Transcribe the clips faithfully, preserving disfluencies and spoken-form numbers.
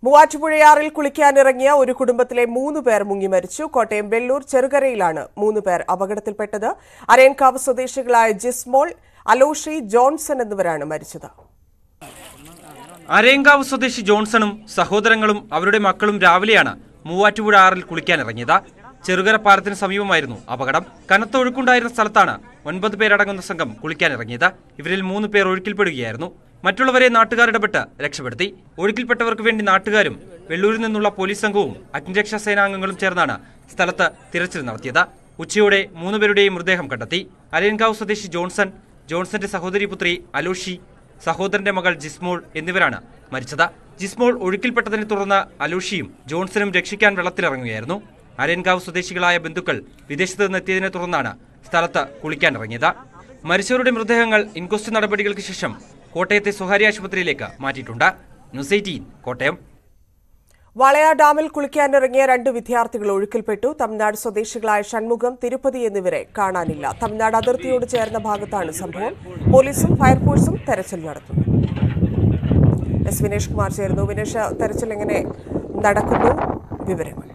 മൂവാറ്റുപുഴയാറിൽ കുളിക്കാനിറങ്ങിയ ഒരു കുടുംബത്തിലെ മൂന്ന് പേർ മുങ്ങി മരിച്ചു. കോട്ടയം വെള്ളൂർ ചെറുകരയിലാണ് മൂന്ന് പേർ അപകടത്തിൽപ്പെട്ടത്. അരയൻകാവ് സ്വദേശികളായ ജിസ്മോൾ, അലോഷി, ജോൺസൺ എന്നിവരാണ് മരിച്ചത്. അരയൻകാവ് സ്വദേശി ജോൺസണും സഹോദരങ്ങളും അവരുടെ മക്കളും രാവിലെയാണ് മൂവാറ്റുപുഴ ആറിൽ കുളിക്കാനിറങ്ങിയത്. ചെറുകര പാലത്തിന് സമീപമായിരുന്നു അപകടം. കനത്ത ഒഴുക്കുണ്ടായിരുന്ന സ്ഥലത്താണ് ഒൻപത് പേരടങ്ങുന്ന സംഘം കുളിക്കാനിറങ്ങിയത്. ഇവരിൽ മൂന്ന് പേർ ഒഴുക്കിൽപ്പെടുകയായിരുന്നു. മറ്റുള്ളവരെ നാട്ടുകാർ ഇടപെട്ട് രക്ഷപ്പെടുത്തി. ഒഴുക്കിൽപ്പെട്ടവർക്ക് വേണ്ടി നാട്ടുകാരും വെള്ളൂരിൽ നിന്നുള്ള പോലീസ് സംഘവും അഗ്നിരക്ഷാ സേനാംഗങ്ങളും ചേർന്നാണ് സ്ഥലത്ത് തിരച്ചിൽ നടത്തിയത്. ഉച്ചയോടെ മൂന്നുപേരുടെയും മൃതദേഹം കണ്ടെത്തി. അരയൻകാവ് സ്വദേശി ജോൺസൺ, ജോൺസന്റെ സഹോദരി പുത്രി അലോഷി, സഹോദരന്റെ മകൾ ജിസ്മോൾ എന്നിവരാണ് മരിച്ചത്. ജിസ്മോൾ ഒഴുക്കിൽപ്പെട്ടതിനെ തുടർന്ന് അലോഷിയും ജോൺസണും രക്ഷിക്കാൻ വെള്ളത്തിലിറങ്ങുകയായിരുന്നു. അരയൻകാവ് സ്വദേശികളായ ബന്ധുക്കൾ വിദേശത്ത് നിന്നെത്തിയതിനെ തുടർന്നാണ് സ്ഥലത്ത് കുളിക്കാനിറങ്ങിയത്. മരിച്ചവരുടെ മൃതദേഹങ്ങൾ ഇൻക്വസ്റ്റ് നടപടികൾക്ക് ശേഷം കോട്ടയത്തെ സ്വകാര്യ ആശുപത്രിയിലേക്ക് മാറ്റിയിട്ടുണ്ട്. News eighteen Kottayam. വളയ ഡാമിൽ കുളിക്കാനിറങ്ങിയ രണ്ട് വിദ്യാർത്ഥികൾ ഒഴുക്കിൽപ്പെട്ടു. തമിഴ്നാട് സ്വദേശികളായ ഷൺമുഖം, തിരുപ്പതി എന്നിവരെ കാണാനില്ല. തമിഴ്നാട് അതിർത്തിയോട് ചേർന്ന ഭാഗത്താണ് സംഭവം. പോലീസും ഫയർഫോഴ്സും തെരച്ചിൽ നടത്തുന്നു. എസ് വിനേഷ് കുമാർ ചേർന്നു. വിനേഷ്, തെരച്ചിൽ എങ്ങനെ നടക്കുന്നു? വിവരങ്ങൾ.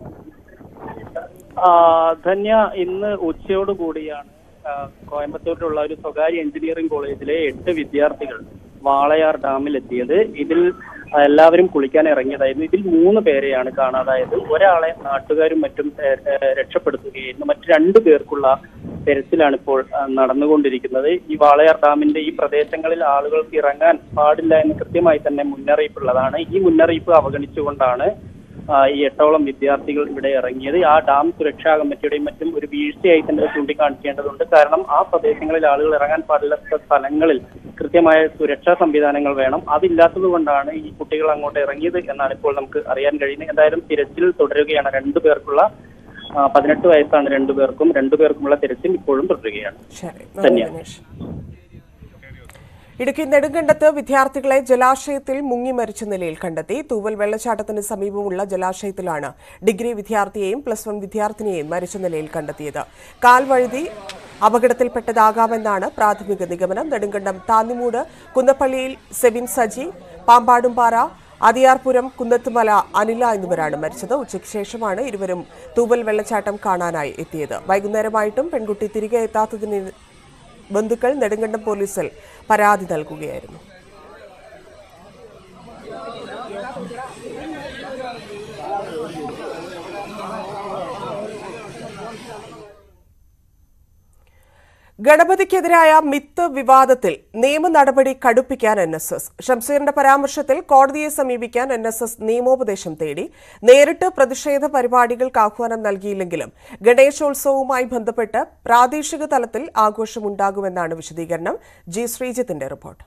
ധന്യ, ഇന്ന് ഉച്ചയോടുകൂടിയാണ് കോയമ്പത്തൂരിലുള്ള ഒരു സ്വകാര്യ എഞ്ചിനീയറിംഗ് കോളേജിലെ എട്ട് വിദ്യാർത്ഥികൾ വാളയാർ ഡാമിലെത്തിയത്. ഇതിൽ എല്ലാവരും കുളിക്കാൻ ഇറങ്ങിയതായിരുന്നു. ഇതിൽ മൂന്ന് പേരെയാണ് കാണാതായത്. ഒരാളെ നാട്ടുകാരും മറ്റും രക്ഷപ്പെടുത്തുകയായിരുന്നു. മറ്റു രണ്ടു പേർക്കുള്ള തെരച്ചിലാണ് ഇപ്പോൾ നടന്നുകൊണ്ടിരിക്കുന്നത്. ഈ വാളയാർ ഡാമിന്റെ ഈ പ്രദേശങ്ങളിൽ ആളുകൾക്ക് ഇറങ്ങാൻ പാടില്ല എന്ന് കൃത്യമായി തന്നെ മുന്നറിയിപ്പുള്ളതാണ്. ഈ മുന്നറിയിപ്പ് അവഗണിച്ചുകൊണ്ടാണ് ഈ എട്ടോളം വിദ്യാർത്ഥികൾ ഇവിടെ ഇറങ്ങിയത്. ആ ഡാം സുരക്ഷാ കമ്മിറ്റിയുടെയും മറ്റും ഒരു വീഴ്ചയായി തന്നെ ചൂണ്ടിക്കാണിക്കേണ്ടതുണ്ട്. കാരണം ആ പ്രദേശങ്ങളിൽ ആളുകൾ ഇറങ്ങാൻ പാടില്ലാത്ത സ്ഥലങ്ങളിൽ കൃത്യമായ സുരക്ഷാ സംവിധാനങ്ങൾ വേണം. അതില്ലാത്തത് കൊണ്ടാണ് ഈ കുട്ടികൾ അങ്ങോട്ട് ഇറങ്ങിയത് എന്നാണ് ഇപ്പോൾ നമുക്ക് അറിയാൻ കഴിയുന്നത്. എന്തായാലും തിരച്ചിൽ തുടരുകയാണ്. രണ്ടു പേർക്കുള്ള പതിനെട്ട് വയസ്സാണ് രണ്ടുപേർക്കും രണ്ടുപേർക്കുമുള്ള തിരച്ചിൽ ഇപ്പോഴും തുടരുകയാണ്. ധന്യവാദം. ഇടുക്കി നെടുങ്കണ്ടത്ത് വിദ്യാർത്ഥികളെ ജലാശയത്തിൽ മുങ്ങി മരിച്ച നിലയിൽ കണ്ടെത്തി. തൂവൽ വെള്ളച്ചാട്ടത്തിന് സമീപമുള്ള ജലാശയത്തിലാണ് ഡിഗ്രി വിദ്യാർത്ഥിയെയും പ്ലസ് വൺ വിദ്യാർത്ഥിനിയെയും മരിച്ച നിലയിൽ കണ്ടെത്തിയത്. കാൽവഴുതി അപകടത്തിൽപ്പെട്ടതാകാമെന്നാണ് പ്രാഥമിക നിഗമനം. നെടുങ്കണ്ടം താന്നിമൂട് കുന്നപ്പള്ളിയിൽ സെബിൻ സജി, പാമ്പാടുംപാറ അതിയാർപുരം കുന്നത്തുമല അനില എന്നിവരാണ് മരിച്ചത്. ഉച്ചയ്ക്ക് ശേഷമാണ് ഇരുവരും തൂവൽ വെള്ളച്ചാട്ടം കാണാനായി എത്തിയത്. വൈകുന്നേരമായിട്ടും പെൺകുട്ടി തിരികെ എത്താത്തതിന് ബന്ധുക്കൾ നെടുങ്കണ്ടം പോലീസിൽ പരാതി നൽകുകയായിരുന്നു. ഗണപതിക്കെതിരായ മിത്ത് വിവാദത്തിൽ നിയമ നടപടി കടുപ്പിക്കാൻ എൻ എസ് എസ്. ഷംസീറിന്റെ പരാമർശത്തിൽ കോടതിയെ സമീപിക്കാൻ എൻ എസ് എസ് നിയമോപദേശം തേടി. നേരിട്ട് പ്രതിഷേധ പരിപാടികൾക്ക് ആഹ്വാനം നൽകിയില്ലെങ്കിലും ഗണേശോത്സവവുമായി ബന്ധപ്പെട്ട് പ്രാദേശിക തലത്തിൽ ആഘോഷമുണ്ടാകുമെന്നാണ് വിശദീകരണം. ജി ശ്രീജിത്തിന്റെ റിപ്പോർട്ട്.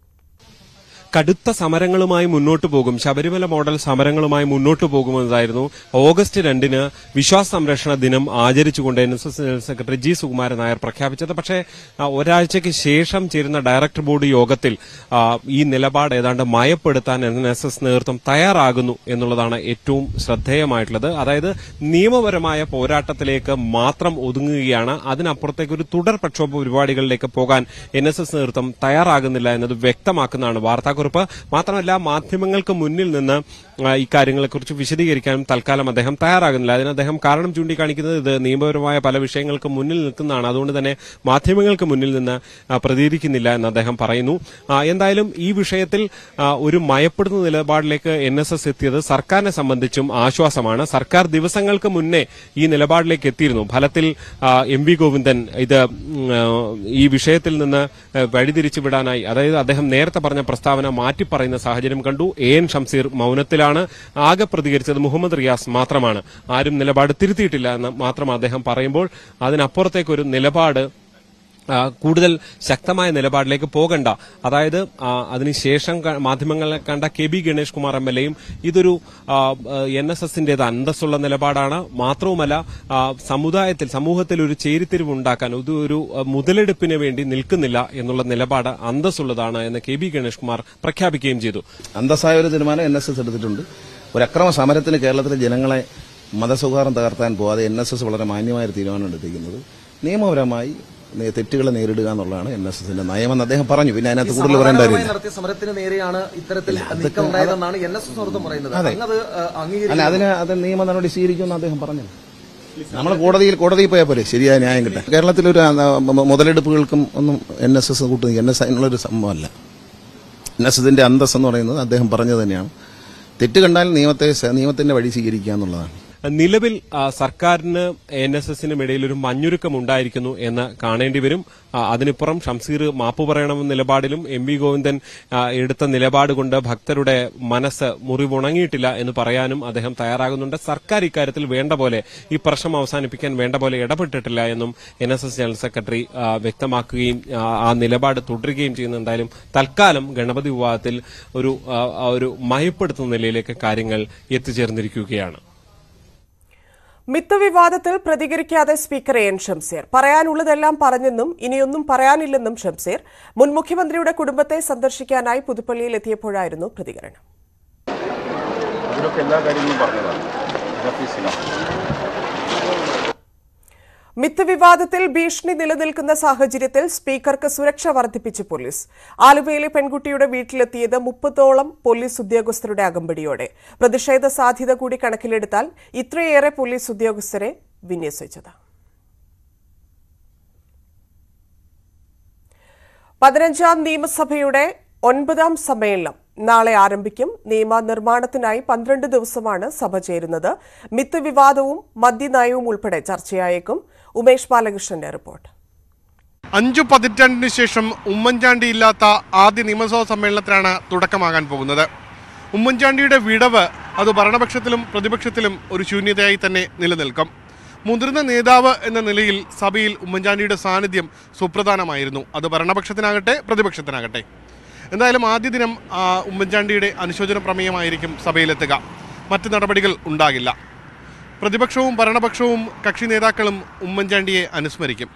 കടുത്ത സമരങ്ങളുമായി മുന്നോട്ടു പോകും, ശബരിമല മോഡൽ സമരങ്ങളുമായി മുന്നോട്ടു പോകുമെന്നതായിരുന്നു ഓഗസ്റ്റ് രണ്ടിന് വിശ്വാസ സംരക്ഷണ ദിനം ആചരിച്ചുകൊണ്ട് N S S general secretary G Sukumaran Nair പ്രഖ്യാപിച്ചത്. പക്ഷേ ഒരാഴ്ചയ്ക്ക് ശേഷം ചേരുന്ന ഡയറക്ടർ ബോർഡ് യോഗത്തിൽ ഈ നിലപാട് ഏതാണ്ട് മയപ്പെടുത്താൻ എൻ എസ് എസ് നേതൃത്വം തയ്യാറാകുന്നു എന്നുള്ളതാണ് ഏറ്റവും ശ്രദ്ധേയമായിട്ടുള്ളത്. അതായത് നിയമപരമായ പോരാട്ടത്തിലേക്ക് മാത്രം ഒതുങ്ങുകയാണ്. അതിനപ്പുറത്തേക്ക് ഒരു തുടർ പ്രക്ഷോഭ പരിപാടികളിലേക്ക് പോകാൻ എൻ എസ് എസ് നേതൃത്വം തയ്യാറാകുന്നില്ല എന്നത് വ്യക്തമാക്കുന്നതാണ് വാർത്താക്കുറിപ്പ്. മാത്രമല്ല, മാധ്യമങ്ങൾക്ക് മുന്നിൽ നിന്ന് ഇക്കാര്യങ്ങളെക്കുറിച്ച് വിശദീകരിക്കാനും തൽക്കാലം അദ്ദേഹം തയ്യാറാകുന്നില്ല. അതിന് അദ്ദേഹം കാരണം ചൂണ്ടിക്കാണിക്കുന്നത് ഇത് നിയമപരമായ പല വിഷയങ്ങൾക്ക് മുന്നിൽ നിൽക്കുന്നതാണ്, അതുകൊണ്ട് തന്നെ മാധ്യമങ്ങൾക്ക് മുന്നിൽ നിന്ന് പ്രതികരിക്കുന്നില്ല എന്ന് അദ്ദേഹം പറയുന്നു. എന്തായാലും ഈ വിഷയത്തിൽ ഒരു മയപ്പെടുന്ന നിലപാടിലേക്ക് എൻ എസ് എസ് എത്തിയത് സർക്കാരിനെ സംബന്ധിച്ചും ആശ്വാസമാണ്. സർക്കാർ ദിവസങ്ങൾക്ക് മുന്നേ ഈ നിലപാടിലേക്ക് എത്തിയിരുന്നു. ഫലത്തിൽ എം വി ഗോവിന്ദൻ ഇത് ഈ വിഷയത്തിൽ നിന്ന് വഴിതിരിച്ചു വിടാനായി, അതായത് അദ്ദേഹം നേരത്തെ പറഞ്ഞ പ്രസ്താവന മാറ്റിപ്പറയുന്ന സാഹചര്യം കണ്ടു. എ എൻ ഷംസീർ മൌനത്തിലാണ്. ആകെ പ്രതികരിച്ചത് മുഹമ്മദ് റിയാസ് മാത്രമാണ്. ആരും നിലപാട് തിരുത്തിയിട്ടില്ല എന്ന് മാത്രം അദ്ദേഹം പറയുമ്പോൾ അതിനപ്പുറത്തേക്കൊരു നിലപാട്, കൂടുതൽ ശക്തമായ നിലപാടിലേക്ക് പോകണ്ട, അതായത് അതിനുശേഷം മാധ്യമങ്ങളെ കണ്ട K B Ganesh Kumar M L എയും ഇതൊരു എൻ എസ് എസിന്റേത് അന്തസ്സുള്ള നിലപാടാണ്, മാത്രവുമല്ല സമുദായത്തിൽ സമൂഹത്തിൽ ഒരു ചേരിത്തിരിവ് ഉണ്ടാക്കാൻ ഒരു മുതലെടുപ്പിന് വേണ്ടി നിൽക്കുന്നില്ല എന്നുള്ള നിലപാട് അന്തസ്സുള്ളതാണ് എന്ന് കെ ബി ഗണേഷ് കുമാർ പ്രഖ്യാപിക്കുകയും ചെയ്തു. അന്തസ്സായ ഒരു തീരുമാനം എൻ എസ് എസ് എടുത്തിട്ടുണ്ട്. ഒരു അക്രമ സമരത്തിന് കേരളത്തിലെ ജനങ്ങളെ മതസൗഹാർദ്ദം തകർത്താൻ പോവാതെ എൻ എസ് എസ് വളരെ മാന്യമായ തീരുമാനം എടുത്തിരിക്കുന്നത്. നിയമപരമായി തെറ്റുകളെ നേരിടുക എന്നുള്ളതാണ് എൻ എസ് എസിന്റെ നയമെന്ന് അദ്ദേഹം പറഞ്ഞു. പിന്നെ അതിനകത്ത് കൂടുതൽ പറയേണ്ട കാര്യമില്ല. നടത്തിയ സമരത്തിന് നേരെയാണ് ഇത്തരത്തിൽ നീക്കം ഉണ്ടായതെന്നാണ് എൻ എസ് എസ് നേതൃത്വം പറയുന്നത്. അല്ല, അതിന് അത് നിയമ നടപടി സ്വീകരിക്കുമെന്ന് അദ്ദേഹം പറഞ്ഞു. നമ്മൾ കോടതിയിൽ കോടതിയിൽ പോയാൽ പോലെ ശരിയായ ന്യായം കിട്ടാൻ. കേരളത്തിലൊരു മുതലെടുപ്പുകൾക്കും ഒന്നും എൻ എസ് എസ് കൂട്ടുക എൻ എസ് അതിനുള്ളൊരു സംഭവമല്ല. എൻ എസ് എസിന്റെ അന്തസ് എന്ന് പറയുന്നത് അദ്ദേഹം പറഞ്ഞത് തന്നെയാണ്. തെറ്റ് കണ്ടാൽ നിയമത്തെ നിയമത്തിന്റെ വഴി സ്വീകരിക്കുക എന്നുള്ളതാണ്. നിലവിൽ സർക്കാരിന് എൻ എസ് എസിനും ഇടയിൽ ഒരു മഞ്ഞുരുക്കം ഉണ്ടായിരിക്കുന്നു എന്ന് കാണേണ്ടി വരും. അതിനിപ്പുറം ഷംസീർ മാപ്പ് പറയണമെന്ന നിലപാടിലും എം വി ഗോവിന്ദൻ എടുത്ത നിലപാട് കൊണ്ട് ഭക്തരുടെ മനസ്സ് മുറിവുണങ്ങിയിട്ടില്ല എന്ന് പറയാനും അദ്ദേഹം തയ്യാറാകുന്നുണ്ട്. സർക്കാർ ഇക്കാര്യത്തിൽ വേണ്ട പോലെ ഈ പ്രശ്നം അവസാനിപ്പിക്കാൻ വേണ്ട പോലെ ഇടപെട്ടിട്ടില്ല എന്നും N S S general secretary വ്യക്തമാക്കുകയും ആ നിലപാട് തുടരുകയും ചെയ്യുന്നു. എന്തായാലും തൽക്കാലം ഗണപതി വിവാദത്തിൽ ഒരു ഒരു മയപ്പെടുത്തുന്ന നിലയിലേക്ക് കാര്യങ്ങൾ എത്തിച്ചേർന്നിരിക്കുകയാണ്. മിത്ത് വിവാദത്തിൽ പ്രതികരിക്കാതെ സ്പീക്കർ എൻ ഷംസീർ. പറയാനുള്ളതെല്ലാം പറഞ്ഞെന്നും ഇനിയൊന്നും പറയാനില്ലെന്നും ഷംസീർ. മുൻ മുഖ്യമന്ത്രിയുടെ കുടുംബത്തെ സന്ദർശിക്കാനായി പുതുപ്പള്ളിയിൽ എത്തിയപ്പോഴായിരുന്നു പ്രതികരണം. മിത്ത് വിവാദത്തിൽ ഭീഷണി നിലനിൽക്കുന്ന സാഹചര്യത്തിൽ സ്പീക്കർക്ക് സുരക്ഷ വർദ്ധിപ്പിച്ച് പോലീസ്. ആലുവയിലെ പെൺകുട്ടിയുടെ വീട്ടിലെത്തിയത് മുപ്പതോളം പോലീസ് ഉദ്യോഗസ്ഥരുടെ അകമ്പടിയോടെ. പ്രതിഷേധ സാധ്യത കൂടി കണക്കിലെടുത്താൽ ഇത്രയേറെ പോലീസ് ഉദ്യോഗസ്ഥരെ വിന്യസിച്ചത്. പതിനഞ്ചാം നിയമസഭയുടെ ഒൻപതാം സമ്മേളനം നാളെ ആരംഭിക്കും. നിയമനിർമ്മാണത്തിനായി പന്ത്രണ്ട് ദിവസമാണ് സഭ ചേരുന്നത്. മിത്ത് വിവാദവും മദ്യനയവും ഉൾപ്പെടെ ചർച്ചയായേക്കും. ഉമേഷ് ബാലകൃഷ്ണന്റെ റിപ്പോർട്ട്. അഞ്ചു പതിറ്റാണ്ടിനു ശേഷം ഉമ്മൻചാണ്ടി ഇല്ലാത്ത ആദ്യ നിയമസഭാ സമ്മേളനത്തിനാണ് തുടക്കമാകാൻ പോകുന്നത്. ഉമ്മൻചാണ്ടിയുടെ വിടവ് അത് ഭരണപക്ഷത്തിലും പ്രതിപക്ഷത്തിലും ഒരു ശൂന്യതയായി തന്നെ നിലനിൽക്കും. മുതിർന്ന നേതാവ് എന്ന നിലയിൽ സഭയിൽ ഉമ്മൻചാണ്ടിയുടെ സാന്നിധ്യം സുപ്രധാനമായിരുന്നു. അത് ഭരണപക്ഷത്തിനാകട്ടെ പ്രതിപക്ഷത്തിനാകട്ടെ. എന്തായാലും ആദ്യ ദിനം ഉമ്മൻചാണ്ടിയുടെ അനുശോചന പ്രമേയമായിരിക്കും സഭയിലെത്തുക. മറ്റ് നടപടികൾ ഉണ്ടാകില്ല. പ്രതിപക്ഷവും ഭരണപക്ഷവും കക്ഷി നേതാക്കളും ഉമ്മൻചാണ്ടിയെ അനുസ്മരിക്കും.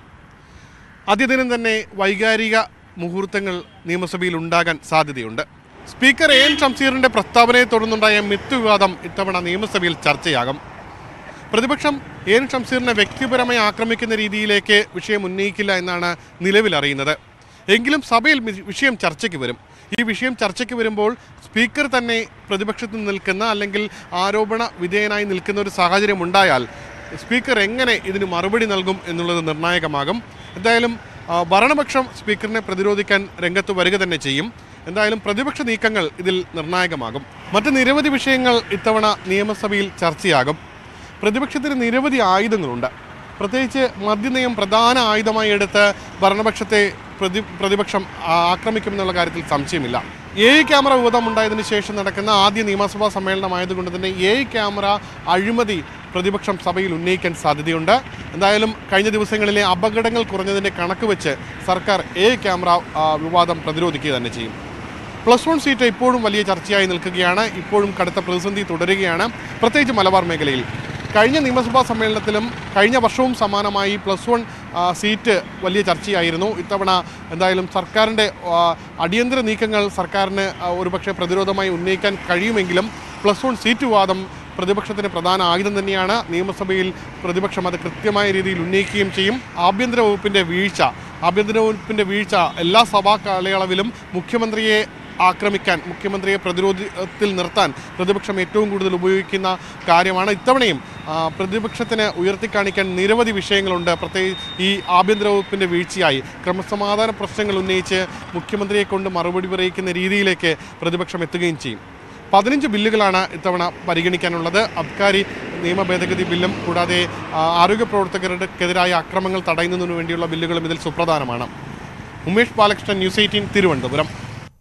ആദ്യ ദിനം തന്നെ വൈകാരിക മുഹൂർത്തങ്ങൾ നിയമസഭയിൽ ഉണ്ടാകാൻ സാധ്യതയുണ്ട്. സ്പീക്കർ എൻ ഷംസീറിന്റെ പ്രസ്താവനയെ തുടർന്നുണ്ടായ മിത്ത് വിവാദം ഇത്തവണ നിയമസഭയിൽ ചർച്ചയാകും. പ്രതിപക്ഷം എൻ ഷംസീറിനെ വ്യക്തിപരമായി ആക്രമിക്കുന്ന രീതിയിലേക്ക് വിഷയം ഉന്നയിക്കില്ല എന്നാണ് നിലവിൽ അറിയുന്നത്. എങ്കിലും സഭയിൽ വിഷയം ചർച്ചയ്ക്ക് വരും. ഈ വിഷയം ചർച്ചയ്ക്ക് വരുമ്പോൾ സ്പീക്കർ തന്നെ പ്രതിപക്ഷത്ത് നിൽക്കുന്ന അല്ലെങ്കിൽ ആരോപണ വിധേയനായി നിൽക്കുന്ന ഒരു സാഹചര്യം ഉണ്ടായാൽ സ്പീക്കർ എങ്ങനെ ഇതിന് മറുപടി നൽകും എന്നുള്ളത് നിർണായകമാകും. എന്തായാലും ഭരണപക്ഷം സ്പീക്കറിനെ പ്രതിരോധിക്കാൻ രംഗത്ത് വരിക തന്നെ ചെയ്യും. എന്തായാലും പ്രതിപക്ഷ നീക്കങ്ങൾ ഇതിൽ നിർണായകമാകും. മറ്റ് നിരവധി വിഷയങ്ങൾ ഇത്തവണ നിയമസഭയിൽ ചർച്ചയാകും. പ്രതിപക്ഷത്തിന് നിരവധി ആയുധങ്ങളുണ്ട്. പ്രത്യേകിച്ച് മദ്യനയം പ്രധാന ആയുധമായി എടുത്ത് ഭരണപക്ഷത്തെ പ്രതി പ്രതിപക്ഷം ആക്രമിക്കുമെന്നുള്ള കാര്യത്തിൽ സംശയമില്ല. എ ഐ ക്യാമറ വിവാദം ഉണ്ടായതിനു ശേഷം നടക്കുന്ന ആദ്യ നിയമസഭാ സമ്മേളനമായതുകൊണ്ട് തന്നെ എ ഐ ക്യാമറ അഴിമതി പ്രതിപക്ഷം സഭയിൽ ഉന്നയിക്കാൻ സാധ്യതയുണ്ട്. എന്തായാലും കഴിഞ്ഞ ദിവസങ്ങളിലെ അപകടങ്ങൾ കുറഞ്ഞതിൻ്റെ കണക്ക് വെച്ച് സർക്കാർ എ ഐ ക്യാമറ വിവാദം പ്രതിരോധിക്കുക തന്നെ ചെയ്യും. പ്ലസ് വൺ സീറ്റ് ഇപ്പോഴും വലിയ ചർച്ചയായി നിൽക്കുകയാണ്. ഇപ്പോഴും കടുത്ത പ്രതിസന്ധി തുടരുകയാണ്, പ്രത്യേകിച്ച് മലബാർ മേഖലയിൽ. കഴിഞ്ഞ നിയമസഭാ സമ്മേളനത്തിലും കഴിഞ്ഞ വർഷവും സമാനമായി പ്ലസ് വൺ സീറ്റ് വലിയ ചർച്ചയായിരുന്നു. ഇത്തവണ എന്തായാലും സർക്കാരിൻ്റെ അടിയന്തര നീക്കങ്ങൾ സർക്കാരിന് ഒരുപക്ഷെ പ്രതിരോധമായി ഉന്നയിക്കാൻ കഴിയുമെങ്കിലും പ്ലസ് വൺ സീറ്റ് വിവാദം പ്രതിപക്ഷത്തിന് പ്രധാന ആയുധം തന്നെയാണ്. നിയമസഭയിൽ പ്രതിപക്ഷം അത് കൃത്യമായ രീതിയിൽ ഉന്നയിക്കുകയും ചെയ്യും. ആഭ്യന്തര വകുപ്പിൻ്റെ വീഴ്ച ആഭ്യന്തര വകുപ്പിൻ്റെ വീഴ്ച എല്ലാ സഭാ കാലയളവിലും മുഖ്യമന്ത്രിയെ ആക്രമിക്കാൻ, മുഖ്യമന്ത്രിയെ പ്രതിരോധത്തിൽ നിർത്താൻ പ്രതിപക്ഷം ഏറ്റവും കൂടുതൽ ഉപയോഗിക്കുന്ന കാര്യമാണ്. ഇത്തവണയും പ്രതിപക്ഷത്തിന് ഉയർത്തിക്കാണിക്കാൻ നിരവധി വിഷയങ്ങളുണ്ട്. പ്രത്യേകിച്ച് ഈ ആഭ്യന്തര വകുപ്പിൻ്റെ വീഴ്ചയായി ക്രമസമാധാന പ്രശ്നങ്ങൾ ഉന്നയിച്ച് മുഖ്യമന്ത്രിയെ കൊണ്ട് മറുപടി പറയിക്കുന്ന രീതിയിലേക്ക് പ്രതിപക്ഷം എത്തുകയും ചെയ്യും. പതിനഞ്ച് ബില്ലുകളാണ് ഇത്തവണ പരിഗണിക്കാനുള്ളത്. അബ്കാരി നിയമ ഭേദഗതി ബില്ലും കൂടാതെ ആരോഗ്യ പ്രവർത്തകർക്കെതിരായ അക്രമങ്ങൾ തടയുന്നതിനു വേണ്ടിയുള്ള ബില്ലുകളും ഇതിൽ സുപ്രധാനമാണ്. Umesh Balakrishnan, News Eighteen, Thiruvananthapuram.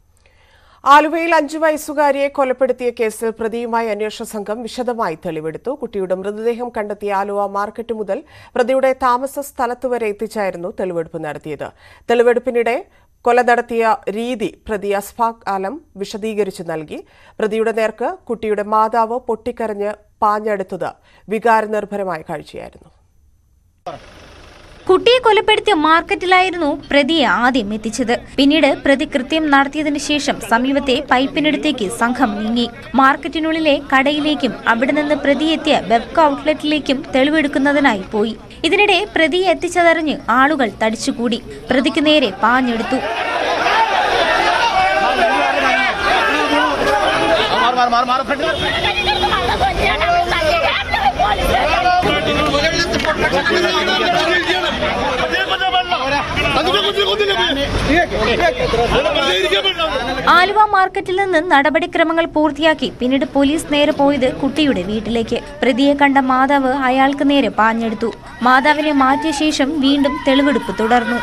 ആലുവയിൽ അഞ്ചു വയസ്സുകാരിയെ കൊലപ്പെടുത്തിയ കേസിൽ പ്രതിയുമായി അന്വേഷണ സംഘം വിശദമായി തെളിവെടുത്തു. കുട്ടിയുടെ മൃതദേഹം കണ്ടെത്തിയ ആലുവ മാർക്കറ്റ് മുതൽ പ്രതിയുടെ താമസ സ്ഥലത്തുവരെ എത്തിച്ചായിരുന്നു തെളിവെടുപ്പ് നടത്തിയത്. തെളിവെടുപ്പിനിടെ കൊല നടത്തിയ രീതി പ്രതി അസ്ഫാഖ് ആലം വിശദീകരിച്ചു നൽകി. പ്രതിയുടെ നേർക്ക് കുട്ടിയുടെ മാതാവ് പൊട്ടിക്കരഞ്ഞ് പാഞ്ഞെടുത്തത് വികാരനിർഭരമായ കാഴ്ചയായിരുന്നു. കുട്ടിയെ കൊലപ്പെടുത്തിയ മാർക്കറ്റിലായിരുന്നു പ്രതിയെ ആദ്യം എത്തിച്ചത്. പിന്നീട് പ്രതി കൃത്യം നടത്തിയതിനു ശേഷം സമീപത്തെ പൈപ്പിനടുത്തേക്ക് സംഘം നീങ്ങി. മാർക്കറ്റിനുള്ളിലെ കടയിലേക്കും അവിടെ നിന്ന് പ്രതി എത്തിയ വെബ് ഔട്ട്ലെറ്റിലേക്കും തെളിവെടുക്കുന്നതിനായി പോയി. ഇതിനിടെ പ്രതിയെ എത്തിച്ചതറിഞ്ഞ് ആളുകൾ തടിച്ചുകൂടി. പ്രതിക്ക് നേരെ പാഞ്ഞെടുത്തു. ആലുവ മാർക്കറ്റിൽ നിന്ന് നടപടിക്രമങ്ങൾ പൂർത്തിയാക്കി പിന്നീട് പോലീസ് നേരെ പോയത് കുട്ടിയുടെ വീട്ടിലേക്ക്. പ്രതിയെ കണ്ട മാതാവ് അയാൾക്ക് നേരെ പാഞ്ഞെടുത്തു. മാതാവിനെ മാറ്റിയ ശേഷം വീണ്ടും തെളിവെടുപ്പ് തുടർന്നു.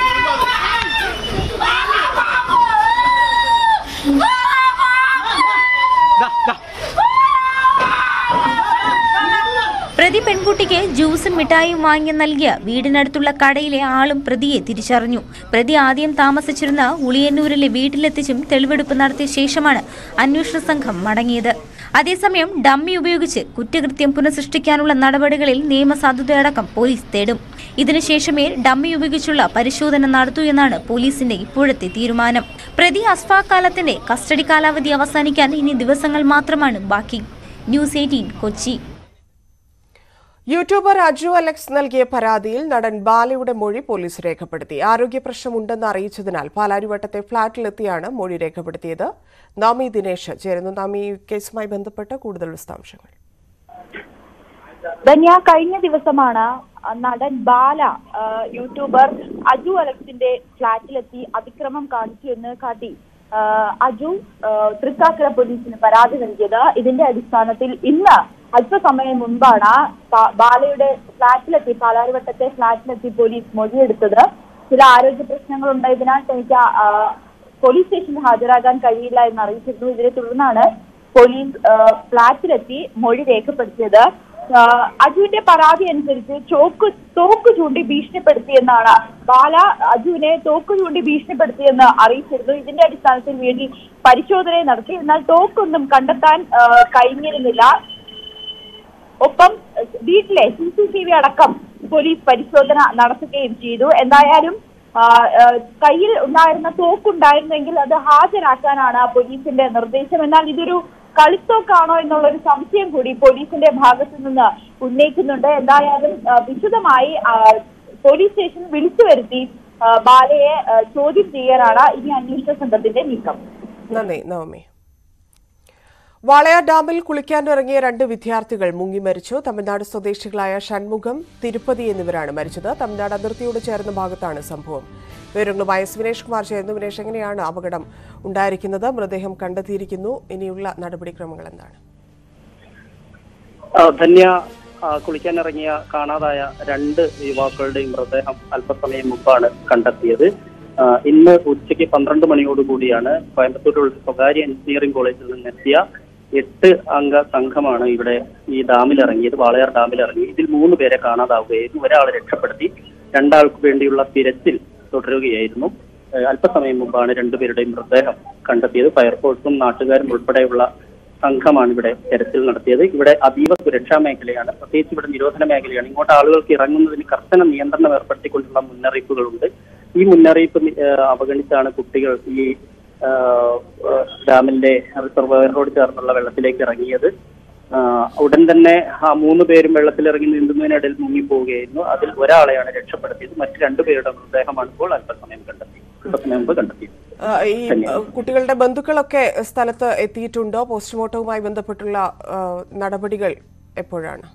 പ്രതി പെൺകുട്ടിക്ക് ജ്യൂസും മിഠായിയും വാങ്ങി നൽകിയ വീടിനടുത്തുള്ള കടയിലെ ആളും പ്രതിയെ തിരിച്ചറിഞ്ഞു. പ്രതി ആദ്യം താമസിച്ചിരുന്ന ഉളിയന്നൂരിലെ വീട്ടിലെത്തിച്ചും തെളിവെടുപ്പ് നടത്തിയ ശേഷമാണ് അന്വേഷണ സംഘം മടങ്ങിയത്. അതേസമയം ഡമ്മി ഉപയോഗിച്ച് കുറ്റകൃത്യം പുനഃസൃഷ്ടിക്കാനുള്ള നടപടികളിൽ നിയമസാധുതയടക്കം പോലീസ് തേടും. ഇതിനുശേഷമേ ഡമ്മി ഉപയോഗിച്ചുള്ള പരിശോധന നടത്തൂ എന്നാണ് പോലീസിന്റെ ഇപ്പോഴത്തെ തീരുമാനം. പ്രതി അസ്ഫാക്കാലത്തിന്റെ കസ്റ്റഡി കാലാവധി അവസാനിക്കാൻ ഇനി ദിവസങ്ങൾ മാത്രമാണ് ബാക്കി. News Eighteen Kochi. YouTuber Aju Alex നൽകിയ പരാതിയിൽ നടൻ ബാലയുടെ മൊഴി പോലീസ് രേഖപ്പെടുത്തി. ആരോഗ്യ പ്രശ്നമുണ്ടെന്ന് അറിയിച്ചതിനാൽ പാലാരിവട്ടത്തെ ഫ്ളാറ്റിലെത്തിയാണ് മൊഴി രേഖപ്പെടുത്തിയത്. നാമി ദിനേശ് ചേരുന്നു. നാമി, കേസുമായി ബന്ധപ്പെട്ട് കൂടുതൽ വിശദാംശങ്ങൾ. ധന്യ, കഴിഞ്ഞ ദിവസമാണ് നടൻ ബാല യൂട്യൂബർ അജു അലക്സിന്റെ ഫ്ളാറ്റിലെത്തി അതിക്രമം കാണിച്ചു എന്ന് കാട്ടി അജു തൃക്കാക്കര പോലീസിന് പരാതി നൽകിയത്. ഇതിന്റെ അടിസ്ഥാനത്തിൽ ഇന്ന് അല്പസമയം മുൻപാണ് ബാലയുടെ ഫ്ളാറ്റിലെത്തി പാലാരിവട്ടത്തെ ഫ്ളാറ്റിലെത്തി പോലീസ് മൊഴിയെടുത്തത്. ചില ആരോഗ്യ പ്രശ്നങ്ങൾ ഉണ്ടായതിനാൽ തനിക്ക് പോലീസ് സ്റ്റേഷനിൽ ഹാജരാകാൻ കഴിയില്ല എന്ന് അറിയിച്ചിരുന്നു. ഇതിനെ തുടർന്നാണ് പോലീസ് ഫ്ളാറ്റിലെത്തി മൊഴി രേഖപ്പെടുത്തിയത്. അജുവിന്റെ പരാതി അനുസരിച്ച് ചോക്ക് തോക്ക് ചൂണ്ടി ഭീഷണിപ്പെടുത്തിയെന്നാണ്. ബാല അജുവിനെ തോക്ക് ചൂണ്ടി ഭീഷണിപ്പെടുത്തിയെന്ന് അറിയിച്ചിരുന്നു. ഇതിന്റെ അടിസ്ഥാനത്തിൽ വീട്ടിൽ പരിശോധന നടത്തി. എന്നാൽ തോക്കൊന്നും കണ്ടെത്താൻ കഴിഞ്ഞിരുന്നില്ല. ഒപ്പം വീട്ടിലെ സി സി ടി വി അടക്കം പോലീസ് പരിശോധന നടത്തുകയും ചെയ്തു. എന്തായാലും കയ്യിൽ ഉണ്ടായിരുന്ന തോക്കുണ്ടായിരുന്നെങ്കിൽ അത് ഹാജരാക്കാനാണ് പോലീസിന്റെ നിർദ്ദേശം. എന്നാൽ ഇതൊരു കളിത്തോക്കാണോ എന്നുള്ളൊരു സംശയം കൂടി പോലീസിന്റെ ഭാഗത്തു നിന്ന് ഉന്നയിക്കുന്നുണ്ട്. എന്തായാലും വിശദമായി പോലീസ് സ്റ്റേഷൻ വിളിച്ചു വരുത്തി ബാലയെ ചോദ്യം ചെയ്യാനാണ് ഇനി അന്വേഷണ സംഘത്തിന്റെ നീക്കം. നന്ദി നവമി. വാളയാർ ഡാമിൽ കുളിക്കാനിറങ്ങിയ രണ്ട് വിദ്യാർത്ഥികൾ മുങ്ങി മരിച്ചു. തമിഴ്നാട് സ്വദേശികളായ ഷൺമുഖം, തിരുപ്പതി എന്നിവരാണ് മരിച്ചത്. തമിഴ്നാട് അതിർത്തിയോട് ചേർന്ന ഭാഗത്താണ് സംഭവം. വിവരങ്ങളുമായി വിനേഷ് കുമാർ ചേർന്നു. വിനേഷ്, എങ്ങനെയാണ് അപകടം ഉണ്ടായിരിക്കുന്നത്? മൃതദേഹം കണ്ടെത്തിയിരിക്കുന്നു. ഇനിയുള്ള നടപടിക്രമങ്ങൾ എന്താണ്? ധന്യ, കുളിക്കാനിറങ്ങിയ കാണാതായ രണ്ട് യുവാക്കളുടെയും മൃതദേഹം അല്പസമയം മുമ്പാണ് കണ്ടെത്തിയത്. ഇന്ന് ഉച്ചയ്ക്ക് പന്ത്രണ്ട് മണിയോടുകൂടിയാണ് കോയമ്പത്തൂരിലുള്ള സ്വകാര്യ എഞ്ചിനീയറിംഗ് കോളേജിൽ നിന്നെത്തിയ എട്ട് അംഗ സംഘമാണ് ഇവിടെ ഈ ഡാമിലിറങ്ങിയത്, വാളയാർ ഡാമിലിറങ്ങി. ഇതിൽ മൂന്ന് പേരെ കാണാതാവുകയായിരുന്നു. ഒരാളെ രക്ഷപ്പെടുത്തി രണ്ടാൾക്ക് വേണ്ടിയുള്ള തിരച്ചിൽ തുടരുകയായിരുന്നു. അല്പസമയം മുമ്പാണ് രണ്ടുപേരുടെയും മൃതദേഹം കണ്ടെത്തിയത്. ഫയർഫോഴ്സും നാട്ടുകാരും ഉൾപ്പെടെയുള്ള സംഘമാണ് ഇവിടെ തെരച്ചിൽ നടത്തിയത്. ഇവിടെ അതീവ സുരക്ഷാ മേഖലയാണ്, പ്രത്യേകിച്ച് ഇവിടെ നിരോധന മേഖലയാണ്. ഇങ്ങോട്ട് ആളുകൾക്ക് ഇറങ്ങുന്നതിന് കർശന നിയന്ത്രണം ഏർപ്പെടുത്തിക്കൊണ്ടുള്ള മുന്നറിയിപ്പുകളുണ്ട്. ഈ മുന്നറിയിപ്പ് അവഗണിച്ചാണ് കുട്ടികൾ ഈ ഡാമിന്റെ റിസർവോയറിനോട് ചേർന്നുള്ള വെള്ളത്തിലേക്ക് ഇറങ്ങിയത്. ഉടൻ തന്നെ ആ മൂന്ന് പേരും വെള്ളത്തിലിറങ്ങി നീന്തുന്നതിനിടയിൽ മുങ്ങിപ്പോവുകയായിരുന്നു. അതിൽ ഒരാളെയാണ് രക്ഷപ്പെടുത്തിയത്. മറ്റു രണ്ടുപേരുടെ മൃതദേഹമാണ് ഇപ്പോൾ അല്പസമയം കണ്ടെത്തി അല്പസമയം മുമ്പ് കണ്ടെത്തിയത്. ഈ കുട്ടികളുടെ ബന്ധുക്കളൊക്കെ സ്ഥലത്ത് എത്തിയിട്ടുണ്ടോ? പോസ്റ്റ്മോർട്ടവുമായി ബന്ധപ്പെട്ടുള്ള നടപടികൾ എപ്പോഴാണ്?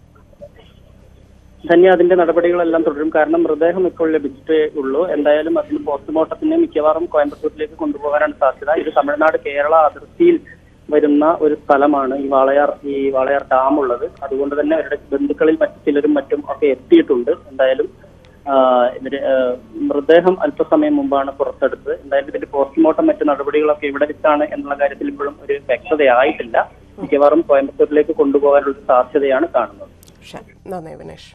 ധന്യ, അതിന്റെ നടപടികളെല്ലാം തുടരും. കാരണം മൃതദേഹം ഇപ്പോൾ ലഭിച്ചിട്ടേ ഉള്ളൂ. എന്തായാലും അതിന് പോസ്റ്റ്മോർട്ടത്തിന് മിക്കവാറും കോയമ്പത്തൂരിലേക്ക് കൊണ്ടുപോകാനാണ് സാധ്യത. ഇത് തമിഴ്നാട് കേരള അതിർത്തിയിൽ വരുന്ന ഒരു സ്ഥലമാണ് ഈ വാളയാർ ഈ വാളയാർ ഡാം ഉള്ളത്. അതുകൊണ്ട് തന്നെ അവരുടെ ബന്ധുക്കളിൽ മറ്റു ചിലരും മറ്റും ഒക്കെ എത്തിയിട്ടുണ്ട്. എന്തായാലും ഇതിന് മൃതദേഹം അല്പസമയം മുമ്പാണ് പുറത്തെടുത്തത്. എന്തായാലും ഇതിന്റെ പോസ്റ്റ്മോർട്ടം മറ്റു നടപടികളൊക്കെ ഇവിടെ വെച്ചാണ് എന്നുള്ള കാര്യത്തിൽ ഇപ്പോഴും ഒരു വ്യക്തതയായിട്ടില്ല. മിക്കവാറും കോയമ്പത്തൂരിലേക്ക് കൊണ്ടുപോകാനുള്ള സാധ്യതയാണ് കാണുന്നത്. നന്ദി വിനേഷ്.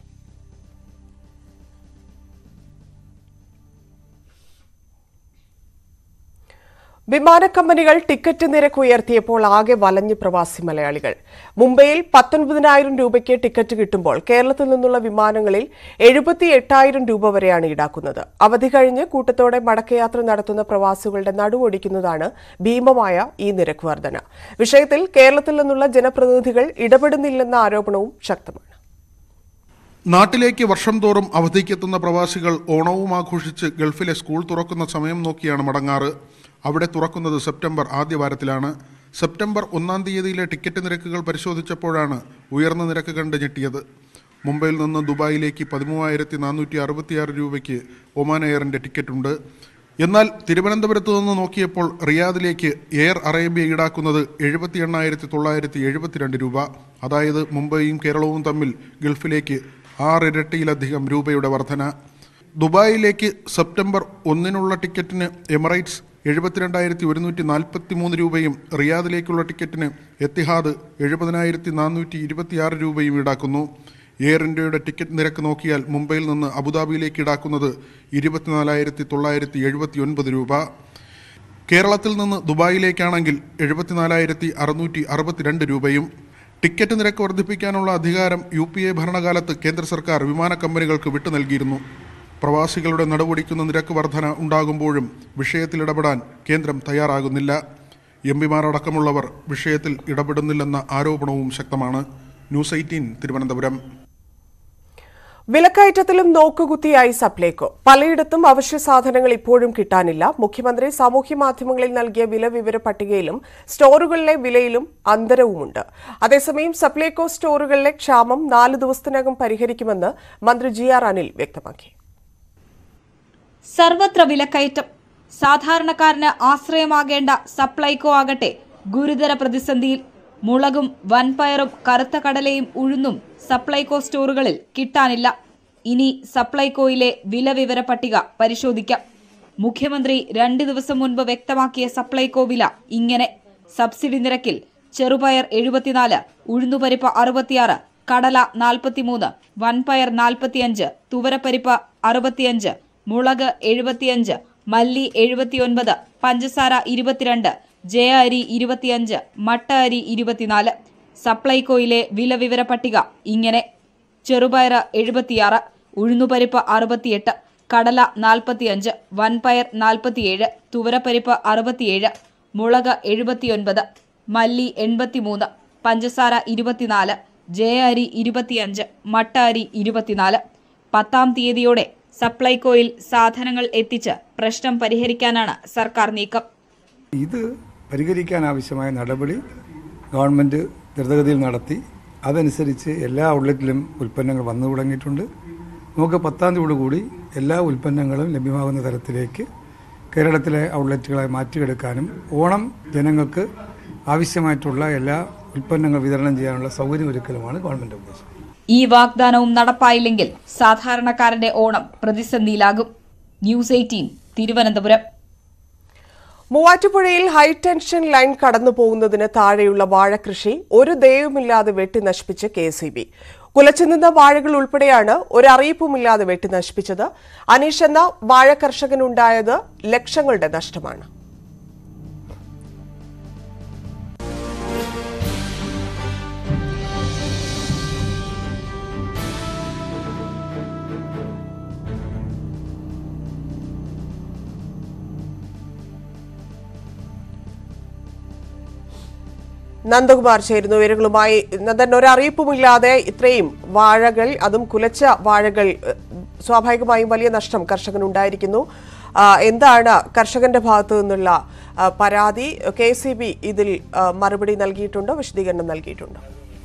വിമാനക്കമ്പനികൾ ടിക്കറ്റ് നിരക്ക് ഉയർത്തിയപ്പോൾ ആകെ വലഞ്ഞ് പ്രവാസി മലയാളികൾ. മുംബൈയിൽ പത്തൊൻപതിനായിരം രൂപയ്ക്ക് ടിക്കറ്റ് കിട്ടുമ്പോൾ കേരളത്തിൽ നിന്നുള്ള വിമാനങ്ങളിൽ എഴുപത്തി എട്ടായിരം രൂപ വരെയാണ് ഈടാക്കുന്നത്. അവധി കഴിഞ്ഞ് കൂട്ടത്തോടെ മടക്കയാത്ര നടത്തുന്ന പ്രവാസികളുടെ നടുവൊടിക്കുന്നതാണ് ഭീമമായ ഈ നിരക്ക് വർധന. വിഷയത്തിൽ കേരളത്തിൽ നിന്നുള്ള ജനപ്രതിനിധികൾ ഇടപെടുന്നില്ലെന്ന ആരോപണവും ശക്തമാണ്. നാട്ടിലേക്ക് വർഷം തോറും അവധിക്കെത്തുന്ന പ്രവാസികൾ ഓണവും ആഘോഷിച്ച് ഗൾഫിലെ സ്കൂൾ തുറക്കുന്ന സമയം നോക്കിയാണ് മടങ്ങാറ്. അവിടെ തുറക്കുന്നത് സെപ്റ്റംബർ ആദ്യവാരത്തിലാണ്. സെപ്റ്റംബർ ഒന്നാം തീയതിയിലെ ടിക്കറ്റ് നിരക്കുകൾ പരിശോധിച്ചപ്പോഴാണ് ഉയർന്ന നിരക്ക് കണ്ട് ഞെട്ടിയത്. മുംബൈയിൽ നിന്ന് ദുബായിലേക്ക് പതിമൂവായിരത്തി നാനൂറ്റി അറുപത്തിയാറ് രൂപയ്ക്ക് ഒമാൻ എയറിൻ്റെ ടിക്കറ്റുണ്ട്. എന്നാൽ തിരുവനന്തപുരത്ത് നിന്ന് നോക്കിയപ്പോൾ റിയാദിലേക്ക് എയർ അറേബ്യ ഈടാക്കുന്നത് എഴുപത്തി എണ്ണായിരത്തി തൊള്ളായിരത്തി എഴുപത്തിരണ്ട് രൂപ. അതായത് മുംബൈയും കേരളവും തമ്മിൽ ഗൾഫിലേക്ക് ആറിരട്ടിയിലധികം രൂപയുടെ വർധന. ദുബായിലേക്ക് സെപ്റ്റംബർ ഒന്നിനുള്ള ടിക്കറ്റിന് എമിറേറ്റ്സ് എഴുപത്തിരണ്ടായിരത്തി ഒരുന്നൂറ്റി നാൽപ്പത്തി മൂന്ന് രൂപയും റിയാദിലേക്കുള്ള ടിക്കറ്റിന് എത്തിഹാദ് എഴുപതിനായിരത്തി നാനൂറ്റി ഇരുപത്തിയാറ് രൂപയും ഈടാക്കുന്നു. എയർ ഇന്ത്യയുടെ ടിക്കറ്റ് നിരക്ക് നോക്കിയാൽ മുംബൈയിൽ നിന്ന് അബുദാബിയിലേക്ക് ഈടാക്കുന്നത് ഇരുപത്തിനാലായിരത്തി തൊള്ളായിരത്തി എഴുപത്തി ഒൻപത് രൂപ. കേരളത്തിൽ നിന്ന് ദുബായിലേക്കാണെങ്കിൽ എഴുപത്തിനാലായിരത്തി അറുന്നൂറ്റി അറുപത്തിരണ്ട് രൂപയും. ടിക്കറ്റ് നിരക്ക് വർദ്ധിപ്പിക്കാനുള്ള അധികാരം യു പി എ ഭരണകാലത്ത് കേന്ദ്ര സർക്കാർ വിമാന കമ്പനികൾക്ക് വിട്ടു നൽകിയിരുന്നു. പ്രവാസികളുടെ നടുവൊടിക്കുന്ന നിരക്ക് വർധന ഉണ്ടാകുമ്പോഴും വിഷയത്തിൽ ഇടപെടാൻ കേന്ദ്രം തയ്യാറാകുന്നില്ല. എം പിമാരടക്കമുള്ളവർ വിഷയത്തിൽ ഇടപെടുന്നില്ലെന്ന ആരോപണവും ശക്തമാണ്. News Eighteen Thiruvananthapuram. വിലക്കയറ്റത്തിലും നോക്കുകുത്തിയായി സപ്ലൈകോ. പലയിടത്തും അവശ്യ സാധനങ്ങൾ ഇപ്പോഴും കിട്ടാനില്ല. മുഖ്യമന്ത്രി സാമൂഹ്യ മാധ്യമങ്ങളിൽ നൽകിയ വില വിവര പട്ടികയിലും സ്റ്റോറുകളിലെ വിലയിലും അന്തരവുമുണ്ട്. അതേസമയം സപ്ലൈകോ സ്റ്റോറുകളിലെ ക്ഷാമം നാല് ദിവസത്തിനകം പരിഹരിക്കുമെന്ന് മന്ത്രി ജി ആർ അനിൽ വ്യക്തമാക്കി. സർവത്ര വിലക്കയറ്റം. സാധാരണക്കാരന് ആശ്രയമാകേണ്ട സപ്ലൈകോ ആകട്ടെ ഗുരുതര പ്രതിസന്ധിയിൽ. മുളകും വൻപയറും കറുത്ത കടലയും ഉഴുന്നും സപ്ലൈകോ സ്റ്റോറുകളിൽ കിട്ടാനില്ല. ഇനി സപ്ലൈകോയിലെ വില വിവര പട്ടിക പരിശോധിക്കാം. മുഖ്യമന്ത്രി രണ്ട് ദിവസം മുൻപ് വ്യക്തമാക്കിയ സപ്ലൈകോ വില ഇങ്ങനെ: സബ്സിഡി നിരക്കിൽ ചെറുപയർ എഴുപത്തിനാല്, ഉഴുന്നുപരിപ്പ് അറുപത്തിയാറ്, കടല നാൽപ്പത്തിമൂന്ന്, വൻപയർ നാൽപ്പത്തിയഞ്ച്, തുവരപ്പരിപ്പ് അറുപത്തിയഞ്ച്, മുളക് എഴുപത്തിയഞ്ച്, മല്ലി എഴുപത്തിയൊൻപത്, പഞ്ചസാര ഇരുപത്തിരണ്ട്, ജയ അരി ഇരുപത്തിയഞ്ച്, മട്ട അരി ഇരുപത്തിനാല്. സപ്ലൈകോയിലെ വില വിവര പട്ടിക ഇങ്ങനെ: ചെറുപയർ എഴുപത്തിയാറ്, ഉഴുന്നുപരിപ്പ് അറുപത്തിയെട്ട്, കടല നാൽപ്പത്തിയഞ്ച്, വൻപയർ നാൽപ്പത്തിയേഴ്, തുവരപ്പരിപ്പ് അറുപത്തിയേഴ്, മുളക് എഴുപത്തിയൊൻപത്, മല്ലി എൺപത്തിമൂന്ന്, പഞ്ചസാര ഇരുപത്തിനാല്, ജയ അരി ഇരുപത്തിയഞ്ച്, മട്ട അരി ഇരുപത്തിനാല്. പത്താം തീയതിയോടെ സപ്ലൈകോയിൽ സാധനങ്ങൾ എത്തിച്ച് പ്രശ്നം പരിഹരിക്കാനാണ് സർക്കാർ നീക്കം. ഇത് പരിഹരിക്കാൻ ആവശ്യമായ നടപടി ഗവൺമെൻറ് ദ്രുതഗതിയിൽ നടത്തി. അതനുസരിച്ച് എല്ലാ ഔട്ട്ലെറ്റിലും ഉൽപ്പന്നങ്ങൾ വന്നു തുടങ്ങിയിട്ടുണ്ട്. നമുക്ക് പത്താം തീയതിയോട് കൂടി എല്ലാ ഉൽപ്പന്നങ്ങളും ലഭ്യമാകുന്ന തരത്തിലേക്ക് കേരളത്തിലെ ഔട്ട്ലെറ്റുകളെ മാറ്റിയെടുക്കാനും ഓണം ജനങ്ങൾക്ക് ആവശ്യമായിട്ടുള്ള എല്ലാ ഉൽപ്പന്നങ്ങൾ വിതരണം ചെയ്യാനുള്ള സൗകര്യമൊരുക്കലുമാണ് ഗവൺമെൻറ് ഉദ്ദേശം. ഈ വാഗ്ദാനവും നടപ്പായില്ലെങ്കിൽ സാധാരണക്കാരന്റെ ഓണം പ്രതിസന്ധിയിലാകും. News Eighteen Thiruvananthapuram. മൂവാറ്റുപുഴയിൽ ഹൈടെൻഷൻ ലൈൻ കടന്നു പോകുന്നതിന് താഴെയുള്ള വാഴകൃഷി ഒരു ദയവുമില്ലാതെ വെട്ടി നശിപ്പിച്ച് കെ എസ് ഇ ബി. കുലച്ചുനിന്ന വാഴകൾ ഉൾപ്പെടെയാണ് ഒരറിയിപ്പുമില്ലാതെ വെട്ടി നശിപ്പിച്ചത്. അനീഷ് എന്ന വാഴ കർഷകനുണ്ടായത് ലക്ഷങ്ങളുടെ നഷ്ടമാണ്. നന്ദകുമാർ ചേരുന്നു വിവരങ്ങളുമായി. നന്ദൻ, ഒരറിയിപ്പുമില്ലാതെ ഇത്രയും വാഴകൾ, അതും കുലച്ച വാഴകൾ, സ്വാഭാവികമായും വലിയ നഷ്ടം കർഷകനുണ്ടായിരിക്കുന്നു. എന്താണ് കർഷകന്റെ ഭാഗത്തു നിന്നുള്ള പരാതി? കെ എസ് ഇ ബി ഇതിൽ മറുപടി നൽകിയിട്ടുണ്ടോ, വിശദീകരണം നൽകിയിട്ടുണ്ടോ?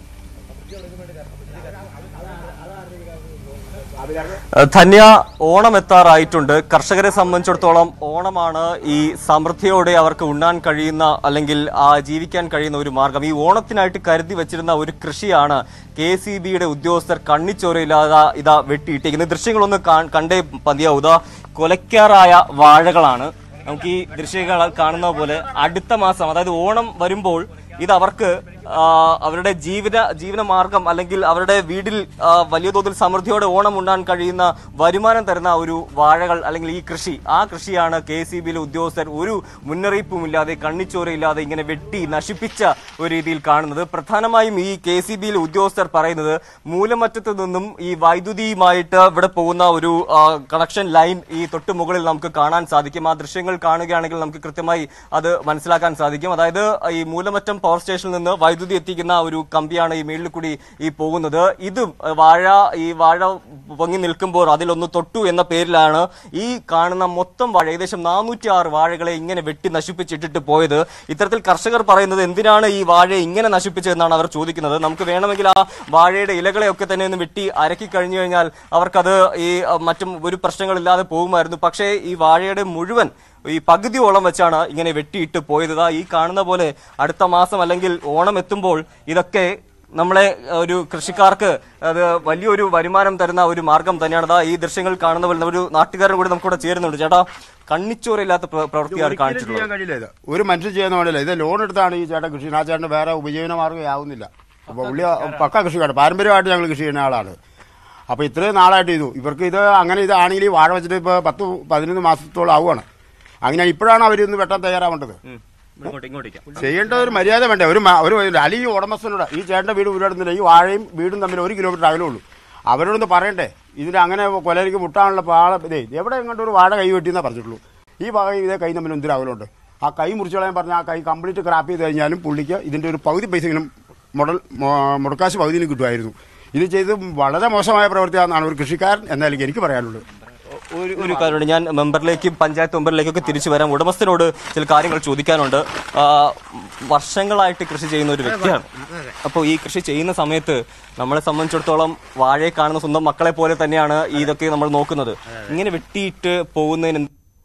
ധന്യ, ഓണം എത്താറായിട്ടുണ്ട്. കർഷകരെ സംബന്ധിച്ചിടത്തോളം ഓണമാണ് ഈ സമൃദ്ധിയോടെ അവർക്ക് ഉണ്ണാൻ കഴിയുന്ന, അല്ലെങ്കിൽ ജീവിക്കാൻ കഴിയുന്ന ഒരു മാർഗം. ഈ ഓണത്തിനായിട്ട് കരുതി വെച്ചിരുന്ന ഒരു കൃഷിയാണ് കെ എസ് ഇ ബിയുടെ ഉദ്യോഗസ്ഥർ കണ്ണിച്ചോരയില്ലാതെ ഇതാ വെട്ടിയിട്ടിരിക്കുന്നത്. ദൃശ്യങ്ങളൊന്ന് കണ്ടേ മതിയാവും. ഇതാ കൊലക്കാറായ വാഴകളാണ്. നമുക്ക് ഈ ദൃശ്യങ്ങൾ കാണുന്ന പോലെ അടുത്ത മാസം, അതായത് ഓണം വരുമ്പോൾ ഇത് അവർക്ക് അവരുടെ ജീവന ജീവനമാർഗം അല്ലെങ്കിൽ അവരുടെ വീട്ടിൽ വലിയ തോതിൽ സമൃദ്ധിയോടെ ഓണം ഉണ്ണാൻ കഴിയുന്ന വരുമാനം തരുന്ന ഒരു വാഴകൾ അല്ലെങ്കിൽ ഈ കൃഷി ആ കൃഷിയാണ് കെ എസ് ഇ ബിയിലെ ഉദ്യോഗസ്ഥർ ഒരു മുന്നറിയിപ്പുമില്ലാതെ കണ്ണിച്ചോരയില്ലാതെ ഇങ്ങനെ വെട്ടി നശിപ്പിച്ച ഒരു രീതിയിൽ കാണുന്നത്. പ്രധാനമായും ഈ കെ എസ് ഇ ബിയിലെ ഉദ്യോഗസ്ഥർ പറയുന്നത് മൂലമറ്റത്ത് നിന്നും ഈ വൈദ്യുതിയുമായിട്ട് ഇവിടെ പോകുന്ന ഒരു കണക്ഷൻ ലൈൻ ഈ തൊട്ടു മുകളിൽ നമുക്ക് കാണാൻ സാധിക്കും. ആ ദൃശ്യങ്ങൾ കാണുകയാണെങ്കിൽ നമുക്ക് കൃത്യമായി അത് മനസ്സിലാക്കാൻ സാധിക്കും. അതായത് ഈ മൂലമറ്റം പവർ സ്റ്റേഷനിൽ നിന്ന് വൈദ്യുതി എത്തിക്കുന്ന ഒരു കമ്പിയാണ് ഈ മേളിൽ കൂടി ഈ പോകുന്നത്. ഇതും വാഴ ഈ വാഴ പൊങ്ങി നിൽക്കുമ്പോൾ അതിലൊന്ന് തൊട്ടു എന്ന പേരിലാണ് ഈ കാണുന്ന മൊത്തം വാഴ ഏകദേശം നാനൂറ്റി ആറ് വാഴകളെ ഇങ്ങനെ വെട്ടി നശിപ്പിച്ചിട്ടിട്ട് പോയത്. ഇത്തരത്തിൽ കർഷകർ പറയുന്നത് എന്തിനാണ് ഈ വാഴയെ ഇങ്ങനെ നശിപ്പിച്ചതെന്നാണ് അവർ ചോദിക്കുന്നത്. നമുക്ക് വേണമെങ്കിൽ ആ വാഴയുടെ ഇലകളെയൊക്കെ തന്നെ ഒന്ന് വെട്ടി അരക്കി കഴിഞ്ഞു കഴിഞ്ഞാൽ അവർക്കത് ഈ മറ്റും ഒരു പ്രശ്നങ്ങളില്ലാതെ പോകുമായിരുന്നു. പക്ഷേ ഈ വാഴയുടെ മുഴുവൻ ഈ പകുതിയോളം വെച്ചാണ് ഇങ്ങനെ വെട്ടിയിട്ട് പോയത്. ഈ കാണുന്ന പോലെ അടുത്ത മാസം അല്ലെങ്കിൽ ഓണം എത്തുമ്പോൾ ഇതൊക്കെ നമ്മളെ ഒരു കൃഷിക്കാർക്ക് അത് വലിയൊരു വരുമാനം തരുന്ന ഒരു മാർഗം തന്നെയാണ്. ഈ ദൃശ്യങ്ങൾ കാണുന്ന പോലെ ഒരു നാട്ടുകാരൻ കൂടി നമുക്കിവിടെ ചേരുന്നുണ്ട്. ചേട്ടാ, കണ്ണിച്ചോറില്ലാത്ത പ്രവൃത്തിയാണ് കാണിച്ചിട്ടുള്ളത്. ഒരു മനുഷ്യൻ ചെയ്യുന്ന പോലെയല്ല. ഇത് ലോൺ എടുത്താണ് ഈ ചേട്ടൻ കൃഷി. ആ ചേട്ടന് വേറെ ഉപജീവന മാർഗ്ഗം ആവുന്നില്ല. അപ്പോൾ പുള്ളി പക്ക കൃഷിക്കാണ്. പാരമ്പര്യമായിട്ട് ഞങ്ങൾ കൃഷി ചെയ്യുന്ന ആളാണ്. അപ്പോൾ ഇത്രയും നാളായിട്ട് ചെയ്തു. ഇവർക്ക് ഇത് അങ്ങനെ ഇതാണെങ്കിൽ ഈ വാഴ വെച്ചിട്ട് ഇപ്പോൾ പത്ത് പതിനൊന്ന് മാസത്തോളം ആവുകയാണ്. അങ്ങനെ ഇപ്പോഴാണ് അവരൊന്ന് വെട്ടാൻ തയ്യാറാവേണ്ടത്. ചെയ്യേണ്ട ഒരു മര്യാദ വേണ്ടേ? ഒരു ഒരു അല്ലെങ്കിൽ ഉടമസ്ഥനോട് ഈ ചേട്ടൻ്റെ വീട് ഉരുടുന്നില്ല, ഈ വാഴയും വീടും തമ്മിൽ ഒരു കിലോമീറ്റർ അകലുള്ളൂ. അവരോടൊന്ന് പറയണ്ടേ ഇതിന് അങ്ങനെ കൊലയിലേക്ക് മുട്ടാനുള്ള പാള ഇതേ എവിടെ എങ്ങോട്ട് ഒരു വാഴ കൈ വെട്ടിയെന്നാണ് പറഞ്ഞിട്ടുള്ളൂ. ഈ വാഴ ഇതേ കൈ തമ്മിൽ എന്തൊരു അകലുണ്ട്. ആ കൈ മുറിച്ചു കളയാൻ പറഞ്ഞാൽ ആ കൈ കംപ്ലീറ്റ് ക്രാപ്പ് ചെയ്ത് കഴിഞ്ഞാലും പുള്ളിക്ക് ഇതിൻ്റെ ഒരു പകുതി പൈസയെങ്കിലും മുടൽ മുടക്കാശ് പകുതിയിലും കിട്ടുമായിരുന്നു. ഇത് ചെയ്ത് വളരെ മോശമായ പ്രവൃത്തിയാണെന്നാണ് ഒരു കൃഷിക്കാരൻ എന്നാലും എനിക്ക് പറയാനുള്ളത്. ഒരു ഒരു കാര്യമുണ്ട്. ഞാൻ മെമ്പറിലേക്കും പഞ്ചായത്ത് മെമ്പറിലേക്കൊക്കെ തിരിച്ചു വരാം. ഉടമസ്ഥനോട് ചില കാര്യങ്ങൾ ചോദിക്കാനുണ്ട്. വർഷങ്ങളായിട്ട് കൃഷി ചെയ്യുന്ന ഒരു വ്യക്തിയാണ്. അപ്പോൾ ഈ കൃഷി ചെയ്യുന്ന സമയത്ത് നമ്മളെ സംബന്ധിച്ചിടത്തോളം വാഴയെ കാണുന്ന സ്വന്തം മക്കളെ പോലെ തന്നെയാണ് ഇതൊക്കെ നമ്മൾ നോക്കുന്നത്. ഇങ്ങനെ വെട്ടിയിട്ട് പോകുന്നതിന്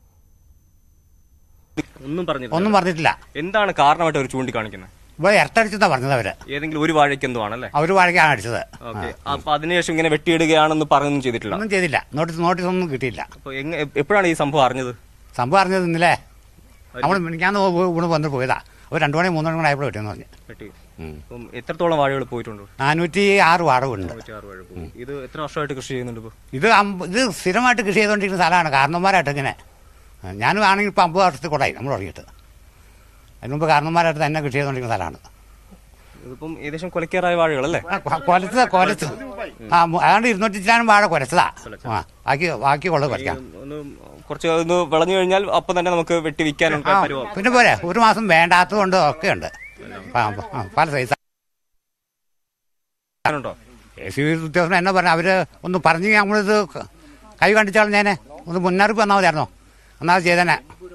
ഒന്നും പറഞ്ഞില്ല ഒന്നും പറഞ്ഞിട്ടില്ല. എന്താണ് കാരണമായിട്ട് അവർ ചൂണ്ടിക്കാണിക്കുന്നത്? ഇവിടെ ഇരട്ടടിച്ചെന്നാ പറഞ്ഞത് അവര്. ഏതെങ്കിലും ഒരു വാഴയ്ക്ക് എന്തോ ആണല്ലേ? ഒരു വാഴയ്ക്കാണ് അടിച്ചത്. അപ്പൊ അതിനുശേഷം ഇങ്ങനെ വെട്ടിയിടുകയാണെന്ന് പറഞ്ഞൊന്നും ചെയ്തിട്ടില്ല? ഒന്നും ചെയ്തില്ല. നോട്ടീസ് നോട്ടീസ് ഒന്നും കിട്ടിയില്ല. അപ്പൊ എപ്പോഴാണ് ഈ സംഭവം അറിഞ്ഞത്? സംഭവം അറിഞ്ഞത് ഇന്നലെ നമ്മൾ ഞാൻ ഇവിടെ വന്ന് പോയതാ. ഒരു രണ്ടു മണി മൂന്ന് മണി കൂടെ ആയപ്പോൾ വെട്ടിയെന്ന് പറഞ്ഞു. എത്രത്തോളം വാഴകൾ പോയിട്ടുണ്ട്? നാനൂറ്റി ആറ് വാഴ ഉണ്ട്. ഇത് എത്ര വർഷമായിട്ട് കൃഷി ചെയ്യുന്നുണ്ട്? ഇത് ഇത് സ്ഥിരമായിട്ട് കൃഷി ചെയ്തുകൊണ്ടിരിക്കുന്ന സ്ഥലമാണ്. കാരണന്മാരായിട്ട് ഇങ്ങനെ ഞാനും ആണെങ്കിൽ ഇപ്പം അമ്പത് വർഷത്തിൽ കൂടായി നമ്മൾ തുടങ്ങിയിട്ട്. അതിന് മുമ്പ് കാരണന്മാരായിട്ട് തന്നെ കൃഷി ചെയ്തുകൊണ്ടിരിക്കുന്ന സ്ഥലമാണ്. ഇതിപ്പം ഏകദേശം കൊലക്കേറായ വാഴകളല്ലേ? കൊലച്ചതാ കൊലച്ച് ആ അതാണ്ട് ഇരുന്നൂറ്റി ചില്ലാനും വാഴ കൊലച്ചതാ. ആ ബാക്കി ബാക്കി കൊള്ളത് കൊലക്കാം. കുറച്ച് ഒന്ന് വിളഞ്ഞു കഴിഞ്ഞാൽ അപ്പം തന്നെ നമുക്ക് വെട്ടി വിൽക്കാനുണ്ട്. പിന്നെ പോരെ ഒരു മാസം വേണ്ടാത്തത് കൊണ്ട് ഒക്കെ ഉണ്ട്. പല സൈസ് ഉദ്യോഗസ്ഥൻ എന്നാ പറഞ്ഞ അവര് ഒന്ന് പറഞ്ഞു നമ്മളിത് കൈ കണ്ടിച്ചാൽ ഞാനെ ഒന്ന് മുന്നറിയിപ്പ് വന്നാൽ മതിയായിരുന്നോ? എന്നാൽ ചെയ്തേനെ.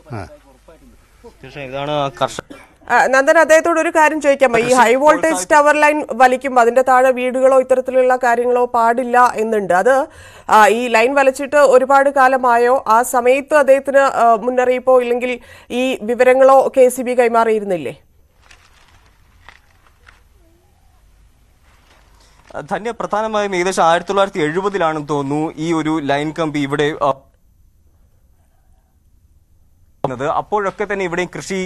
ഇതാണ് കർഷക നന്ദൻ, അദ്ദേഹത്തോട് ഒരു കാര്യം ചോദിക്കാമോ? ഈ ഹൈ വോൾട്ടേജ് ടവർ ലൈൻ വലിക്കുമ്പോൾ അതിന്റെ താഴെ വീടുകളോ ഇത്തരത്തിലുള്ള കാര്യങ്ങളോ പാടില്ല എന്നുണ്ട്. അത് ഈ ലൈൻ വലിച്ചിട്ട് ഒരുപാട് കാലമായോ? ആ സമയത്ത് അദ്ദേഹത്തിന് മുന്നറിയിപ്പോ ഇല്ലെങ്കിൽ ഈ വിവരങ്ങളോ കെ സി ബി കൈമാറിയിരുന്നില്ലേ? ധന്യ, പ്രധാനമായും ഏകദേശം ആയിരത്തി തൊള്ളായിരത്തി എഴുപതിലാണെന്ന് തോന്നുന്നു ഈ ഒരു ലൈൻ കമ്പി ഇവിടെ. അപ്പോഴൊക്കെ തന്നെ ഇവിടെയും കൃഷി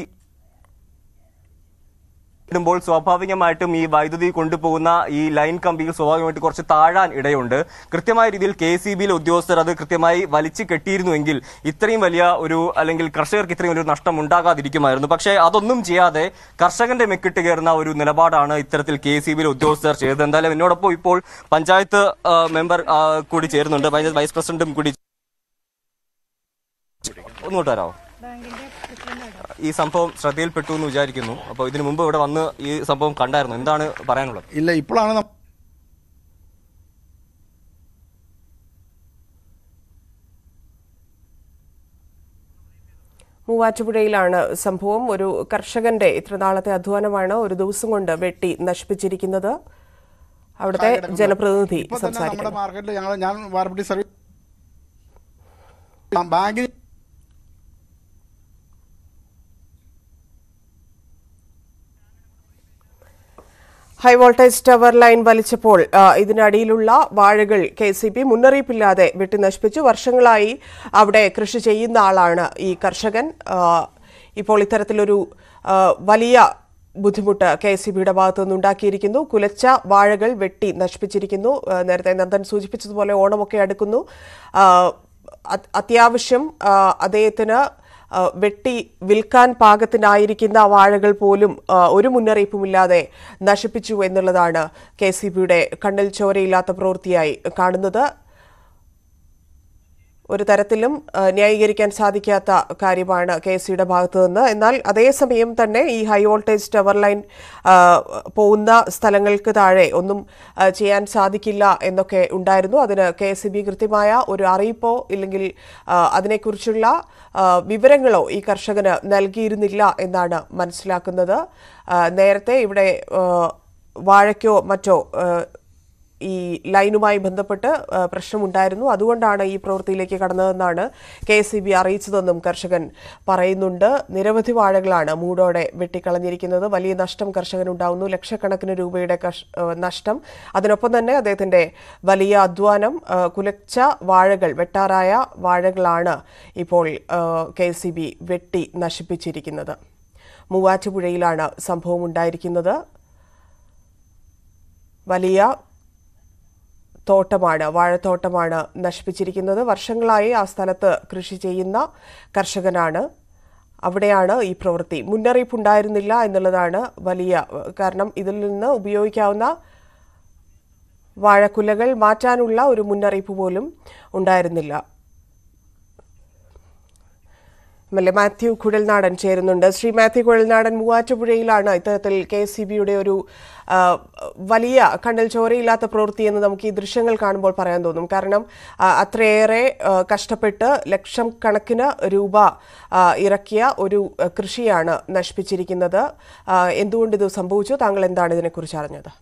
ുമ്പോൾ സ്വാഭാവികമായിട്ടും ഈ വൈദ്യുതി കൊണ്ടുപോകുന്ന ഈ ലൈൻ കമ്പിയിൽ സ്വാഭാവികമായിട്ട് കുറച്ച് താഴാൻ ഇടയുണ്ട്. കൃത്യമായ രീതിയിൽ കെ എസ് ഇ ബിയിലെ ഉദ്യോഗസ്ഥർ അത് കൃത്യമായി വലിച്ചു കെട്ടിയിരുന്നുവെങ്കിൽ ഇത്രയും വലിയ ഒരു അല്ലെങ്കിൽ കർഷകർക്ക് ഇത്രയും ഒരു നഷ്ടം ഉണ്ടാകാതിരിക്കുമായിരുന്നു. പക്ഷേ അതൊന്നും ചെയ്യാതെ കർഷകന്റെ മെക്കിട്ട് കയറുന്ന ഒരു നിലപാടാണ് ഇത്തരത്തിൽ കെ എസ് ഇ ബിയിലെ ഉദ്യോഗസ്ഥർ ചെയ്തത്. എന്തായാലും എന്നോടൊപ്പം ഇപ്പോൾ പഞ്ചായത്ത് മെമ്പർ കൂടി ചേരുന്നുണ്ട്. പഞ്ചായത്ത് വൈസ് പ്രസിഡന്റും കൂടി. ഒന്നുകൂട്ട് വരാമോ? ഈ സംഭവം ശ്രദ്ധയിൽപ്പെട്ടു എന്ന് വിചാരിക്കുന്നു. അപ്പോൾ ഇതിനു മുമ്പ് ഇവിടെ വന്ന് ഈ സംഭവം കണ്ടായിരുന്നു. എന്താണ് പറയാനുള്ളത്? ഇല്ല, ഇപ്പോഴാണ് മൂവാറ്റുപുഴയിലാണ് സംഭവം. ഒരു കർഷകന്റെ ഇത്രനാളത്തെ അധ്വാനമാണ് ഒരു ദിവസം കൊണ്ട് വെട്ടി നശിപ്പിച്ചിരിക്കുന്നത്. അവിടുത്തെ ജനപ്രതിനിധി സംസാരിക്കുന്നു. മാർക്കറ്റിൽ ഞങ്ങൾ ഞാൻ വാർപ്പിടി സർവീസ് ബാങ്കിൽ ഹൈ വോൾട്ടേജ് ടവർ ലൈൻ വലിച്ചപ്പോൾ ഇതിനടിയിലുള്ള വാഴകൾ കെ സി ബി മുന്നറിയിപ്പില്ലാതെ വെട്ടി നശിപ്പിച്ചു. വർഷങ്ങളായി അവിടെ കൃഷി ചെയ്യുന്ന ആളാണ് ഈ കർഷകൻ. ഇപ്പോൾ ഇത്തരത്തിലൊരു വലിയ ബുദ്ധിമുട്ട് കെ എസ് ഇ ബിയുടെ ഭാഗത്തു നിന്നുണ്ടാക്കിയിരിക്കുന്നു. കുലച്ച വാഴകൾ വെട്ടി നശിപ്പിച്ചിരിക്കുന്നു. നേരത്തെ നന്ദൻ സൂചിപ്പിച്ചതുപോലെ ഓണമൊക്കെ അടുക്കുന്നു. അത്യാവശ്യം അദ്ദേഹത്തിന് വെട്ടി വിൽക്കാൻ പാകത്തിനായിരിക്കുന്ന വാഴകൾ പോലും ഒരു മുന്നറിയിപ്പുമില്ലാതെ നശിപ്പിച്ചു എന്നുള്ളതാണ് കെ എസ് ഇ ബിയുടെ കണ്ണിൽ ചോരയില്ലാത്ത പ്രവൃത്തിയായി കാണുന്നത്. ഒരു തരത്തിലും ന്യായീകരിക്കാൻ സാധിക്കാത്ത കാര്യമാണ് കെ എസ് സിയുടെ ഭാഗത്തു നിന്ന്. എന്നാൽ അതേസമയം തന്നെ ഈ ഹൈ വോൾട്ടേജ് ടവർ ലൈൻ പോകുന്ന സ്ഥലങ്ങൾക്ക് താഴെ ഒന്നും ചെയ്യാൻ സാധിക്കില്ല എന്നൊക്കെ ഉണ്ടായിരുന്നു. അതിന് കെ എസ് ഇ ബി കൃത്യമായ ഒരു അറിയിപ്പോ ഇല്ലെങ്കിൽ അതിനെക്കുറിച്ചുള്ള വിവരങ്ങളോ ഈ കർഷകന് നൽകിയിരുന്നില്ല എന്നാണ് മനസ്സിലാക്കുന്നത്. നേരത്തെ ഇവിടെ വാഴയ്ക്കോ മറ്റോ ഈ ലൈനുമായി ബന്ധപ്പെട്ട് പ്രശ്നമുണ്ടായിരുന്നു. അതുകൊണ്ടാണ് ഈ പ്രവൃത്തിയിലേക്ക് കടന്നതെന്നാണ് കെ എസ് ഇ ബി അറിയിച്ചതെന്നും കർഷകൻ പറയുന്നുണ്ട്. നിരവധി വാഴകളാണ് മൂടോടെ വെട്ടിക്കളഞ്ഞിരിക്കുന്നത്. വലിയ നഷ്ടം കർഷകനുണ്ടാവുന്നു. ലക്ഷക്കണക്കിന് രൂപയുടെ നഷ്ടം. അതിനൊപ്പം തന്നെ അദ്ദേഹത്തിന്റെ വലിയ അധ്വാനം. കുലച്ച വാഴകൾ, വെട്ടാറായ വാഴകളാണ് ഇപ്പോൾ കെ എസ് ഇ ബി വെട്ടി നശിപ്പിച്ചിരിക്കുന്നത്. മൂവാറ്റുപുഴയിലാണ് സംഭവം ഉണ്ടായിരിക്കുന്നത്. വലിയ തോട്ടമാണ്, വാഴത്തോട്ടമാണ് നശിപ്പിച്ചിരിക്കുന്നത്. വർഷങ്ങളായി ആ സ്ഥലത്ത് കൃഷി ചെയ്യുന്ന കർഷകനാണ്. അവിടെയാണ് ഈ പ്രവൃത്തി. മുന്നറിയിപ്പുണ്ടായിരുന്നില്ല എന്നുള്ളതാണ് വലിയ കാരണം. ഇതിൽ നിന്ന് ഉപയോഗിക്കാവുന്ന വാഴക്കുലകൾ മാറ്റാനുള്ള ഒരു മുന്നറിയിപ്പ് പോലും ഉണ്ടായിരുന്നില്ല. എംഎൽഎ മാത്യു കുഴൽനാടൻ ചേരുന്നുണ്ട്. ശ്രീ മാത്യു കുഴൽനാടൻ, മൂവാറ്റുപുഴയിലാണ് ഇത്തരത്തിൽ കെ എസ് ഇ ബിയുടെ ഒരു വലിയ കണ്ണിൽ ചോരയില്ലാത്ത പ്രവൃത്തി എന്ന് നമുക്ക് ഈ ദൃശ്യങ്ങൾ കാണുമ്പോൾ പറയാൻ തോന്നും. കാരണം അത്രയേറെ കഷ്ടപ്പെട്ട് ലക്ഷം കണക്കിന് രൂപ ഇറക്കിയ ഒരു കൃഷിയാണ് നശിപ്പിച്ചിരിക്കുന്നത്. എന്തുകൊണ്ട് ഇത് സംഭവിച്ചു? താങ്കൾ എന്താണ് ഇതിനെക്കുറിച്ച് അറിഞ്ഞത്?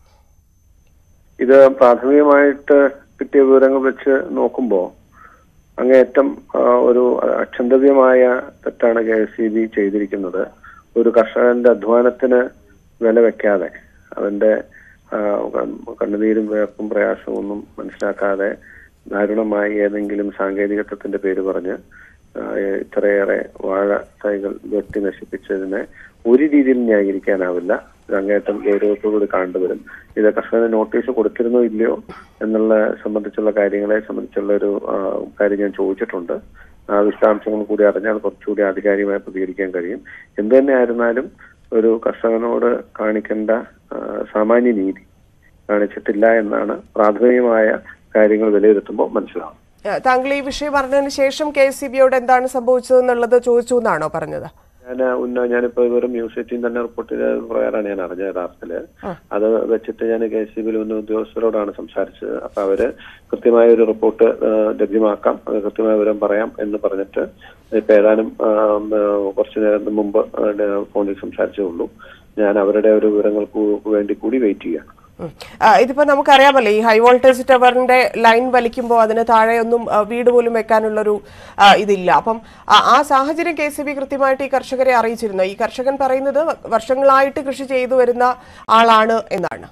ഇത് പ്രാഥമികമായിട്ട് കിട്ടിയ വിവരങ്ങൾ വെച്ച് നോക്കുമ്പോൾ അങ്ങേയറ്റം ഒരു അക്ഷന്തവ്യമായ തെറ്റാണ് കെ എസ് ഇ ബി ചെയ്തിരിക്കുന്നത്. ഒരു കർഷകന്റെ അധ്വാനത്തിന് വില വെക്കാതെ, അവന്റെ കണ്ണുനീരും വേർപ്പും പ്രയാസവും ഒന്നും മനസ്സിലാക്കാതെ ദാരുണമായി ഏതെങ്കിലും സാങ്കേതികത്വത്തിന്റെ പേര് പറഞ്ഞ് ഇത്രയേറെ വാഴ തൈകൾ വെട്ടി നശിപ്പിച്ചതിനെ ഒരു രീതിയിൽ ന്യായീകരിക്കാനാവില്ല. അങ്ങേറ്റം ഗൗരവത്തോടുകൂടി കണ്ടുവരും. ഇത് കർഷകന് നോട്ടീസ് കൊടുത്തിരുന്നോ ഇല്ലയോ എന്നുള്ള സംബന്ധിച്ചുള്ള കാര്യങ്ങളെ സംബന്ധിച്ചുള്ള ഒരു കാര്യം ഞാൻ ചോദിച്ചിട്ടുണ്ട്. ആ വിശദാംശങ്ങൾ കൂടി അറിഞ്ഞാൽ കുറച്ചുകൂടി ആധികാരികമായി പ്രതികരിക്കാൻ കഴിയും. എന്തു തന്നെ ആയിരുന്നാലും ഒരു കർഷകനോട് കാണിക്കേണ്ട സാമാന്യ നീതി കാണിച്ചിട്ടില്ല എന്നാണ് പ്രാഥമികമായ കാര്യങ്ങൾ വിലയിരുത്തുമ്പോൾ മനസ്സിലാവും. താങ്കൾ ഈ വിഷയം അറിഞ്ഞതിന് ശേഷം കെ എസ് ഇ ബിയോട് എന്താണ് സംഭവിച്ചതെന്നുള്ളത് ചോദിച്ചു എന്നാണോ പറഞ്ഞത്? ഞാൻ ഉന്ന ഞാനിപ്പോ വെറും ന്യൂസ് എയ്റ്റീൻ തന്നെ റിപ്പോർട്ട് ചെയ്ത പ്രകാരമാണ് ഞാൻ അറിഞ്ഞത്. യഥാർത്ഥത്തില് അത് വെച്ചിട്ട് ഞാൻ കെ എസ് ഇ ബിയിൽ വന്ന ഉദ്യോഗസ്ഥരോടാണ് സംസാരിച്ചത്. അപ്പൊ അവര് കൃത്യമായ ഒരു റിപ്പോർട്ട് ലഭ്യമാക്കാം, അത് കൃത്യമായ വിവരം പറയാം എന്ന് പറഞ്ഞിട്ട് ഇപ്പൊ ഏതാനും കുറച്ചു നേരം മുമ്പ് ഫോണിൽ സംസാരിച്ചേ ഉള്ളൂ. ഞാൻ അവരുടെ ഒരു വിവരങ്ങൾക്ക് വേണ്ടി കൂടി വെയിറ്റ് ചെയ്യാം. ഇതിപ്പോ നമുക്കറിയാമല്ലോ, ഈ ഹൈ വോൾട്ടേജ് ടവറിന്റെ ലൈൻ വലിക്കുമ്പോൾ അതിന് താഴെയൊന്നും വീട് പോലും വെക്കാനുള്ളൊരു ഇതില്ല. അപ്പം ആ സാഹചര്യം കെ എസ് ഇ ബി കൃത്യമായിട്ട് ഈ കർഷകരെ അറിയിച്ചിരുന്നു. ഈ കർഷകൻ പറയുന്നത് വർഷങ്ങളായിട്ട് കൃഷി ചെയ്തു വരുന്ന ആളാണ് എന്നാണ്.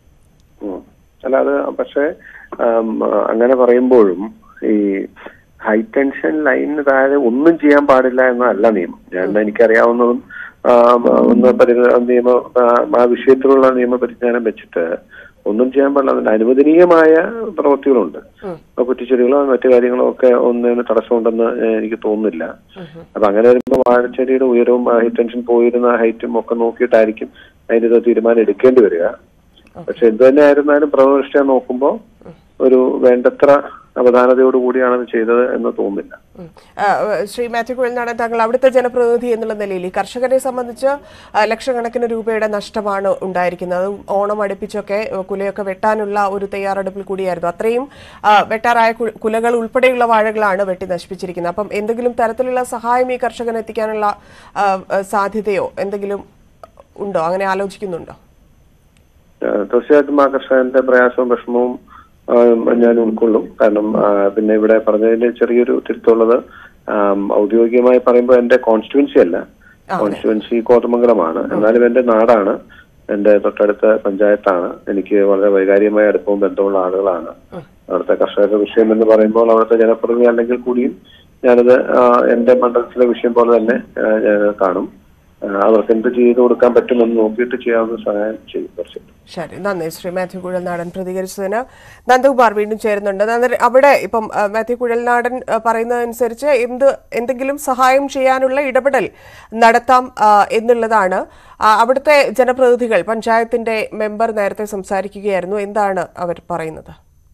അല്ല, അത് പക്ഷെ അങ്ങനെ പറയുമ്പോഴും ഈ ഹൈ ടെൻഷൻ ലൈനിന് താഴെ ഒന്നും ചെയ്യാൻ പാടില്ല എന്നല്ല നിയമം. ഞാൻ എനിക്കറിയാവുന്നതും ഒന്ന് പരി നിയമ ആ വിഷയത്തിലുള്ള നിയമപരിജ്ഞാനം വെച്ചിട്ട് ഒന്നും ചെയ്യാൻ പാടില്ല. അതിന് അനുവദനീയമായ പ്രവൃത്തികളുണ്ട്. കുറ്റിച്ചെടികളോ മറ്റു കാര്യങ്ങളോ ഒക്കെ ഒന്നിന് തടസ്സമുണ്ടെന്ന് എനിക്ക് തോന്നുന്നില്ല. അപ്പൊ അങ്ങനെ വരുമ്പോൾ വാഴച്ചെടിയുടെ ഉയരവും ഹൈ ടെൻഷൻ പോയിരുന്ന ഹൈറ്റും ഒക്കെ നോക്കിയിട്ടായിരിക്കും അതിൻ്റെ തീരുമാനം എടുക്കേണ്ടി വരിക. പക്ഷെ എന്ത് തന്നെ ആയിരുന്നാലും പ്രഥമദൃഷ്ട്യാ നോക്കുമ്പോൾ ഒരു വേണ്ടത്ര അവധാനതയോടുകൂടിയാണ് അത് ചെയ്തത് എന്ന് തോന്നുന്നില്ല. ശ്രീ മാത്യു കുഴൽനാടൻ, താങ്കൾ അവിടുത്തെ ജനപ്രതിനിധി എന്നുള്ള നിലയിൽ ഈ കർഷകരെ സംബന്ധിച്ച് ലക്ഷക്കണക്കിന് രൂപയുടെ നഷ്ടമാണ് ഉണ്ടായിരിക്കുന്നത്. ഓണം അടുപ്പിച്ചൊക്കെ കുലയൊക്കെ വെട്ടാനുള്ള ഒരു തയ്യാറെടുപ്പിൽ കൂടിയായിരുന്നു. അത്രയും വെട്ടാറായ കുലകൾ ഉൾപ്പെടെയുള്ള വാഴകളാണ് വെട്ടി നശിപ്പിച്ചിരിക്കുന്നത്. അപ്പം എന്തെങ്കിലും തരത്തിലുള്ള സഹായം ഈ കർഷകന് എത്തിക്കാനുള്ള സാധ്യതയോ എന്തെങ്കിലും ഉണ്ടോ? അങ്ങനെ ആലോചിക്കുന്നുണ്ടോ? തീർച്ചയായിട്ടും ആ കർഷകന്റെ പ്രയാസവും വിഷമവും ഞാൻ ഉൾക്കൊള്ളും. കാരണം പിന്നെ ഇവിടെ പറഞ്ഞതിൽ ചെറിയൊരു തിരുത്തുള്ളത്, ഔദ്യോഗികമായി പറയുമ്പോൾ എന്റെ കോൺസ്റ്റിറ്റ്യുവൻസി അല്ല, കോൺസ്റ്റിറ്റ്യുവൻസി കോതമംഗലമാണ്. എന്നാലും എന്റെ നാടാണ്, എന്റെ തൊട്ടടുത്ത പഞ്ചായത്താണ്. എനിക്ക് വളരെ വൈകാരികമായ അടുപ്പവും ബന്ധമുള്ള ആളുകളാണ്. അവിടുത്തെ കർഷക വിഷയം എന്ന് പറയുമ്പോൾ അവിടുത്തെ ജനപ്രതിനിധി അല്ലെങ്കിൽ കൂടിയും ഞാനത് എന്റെ മണ്ഡലത്തിലെ വിഷയം പോലെ തന്നെ ഞാൻ കാണും. അവർക്ക് എന്ത് ചെയ്തു കൊടുക്കാൻ പറ്റുമെന്ന് നോക്കിയിട്ട് ചെയ്യാവുന്ന സഹായം ചെയ്യും തീർച്ചയായിട്ടും. ശരി, നന്ദി ശ്രീ മാത്യു കുഴൽനാടൻ പ്രതികരിച്ചതിന്. നന്ദകുമാർ വീണ്ടും ചേരുന്നുണ്ട്. അവിടെ ഇപ്പം മാത്യു കുഴൽനാടൻ പറയുന്നതനുസരിച്ച് എന്ത് എന്തെങ്കിലും സഹായം ചെയ്യാനുള്ള ഇടപെടൽ നടത്താം എന്നുള്ളതാണ്. അവിടുത്തെ ജനപ്രതിനിധികൾ, പഞ്ചായത്തിന്റെ മെമ്പർ നേരത്തെ സംസാരിക്കുകയായിരുന്നു. എന്താണ് അവർ പറയുന്നത്?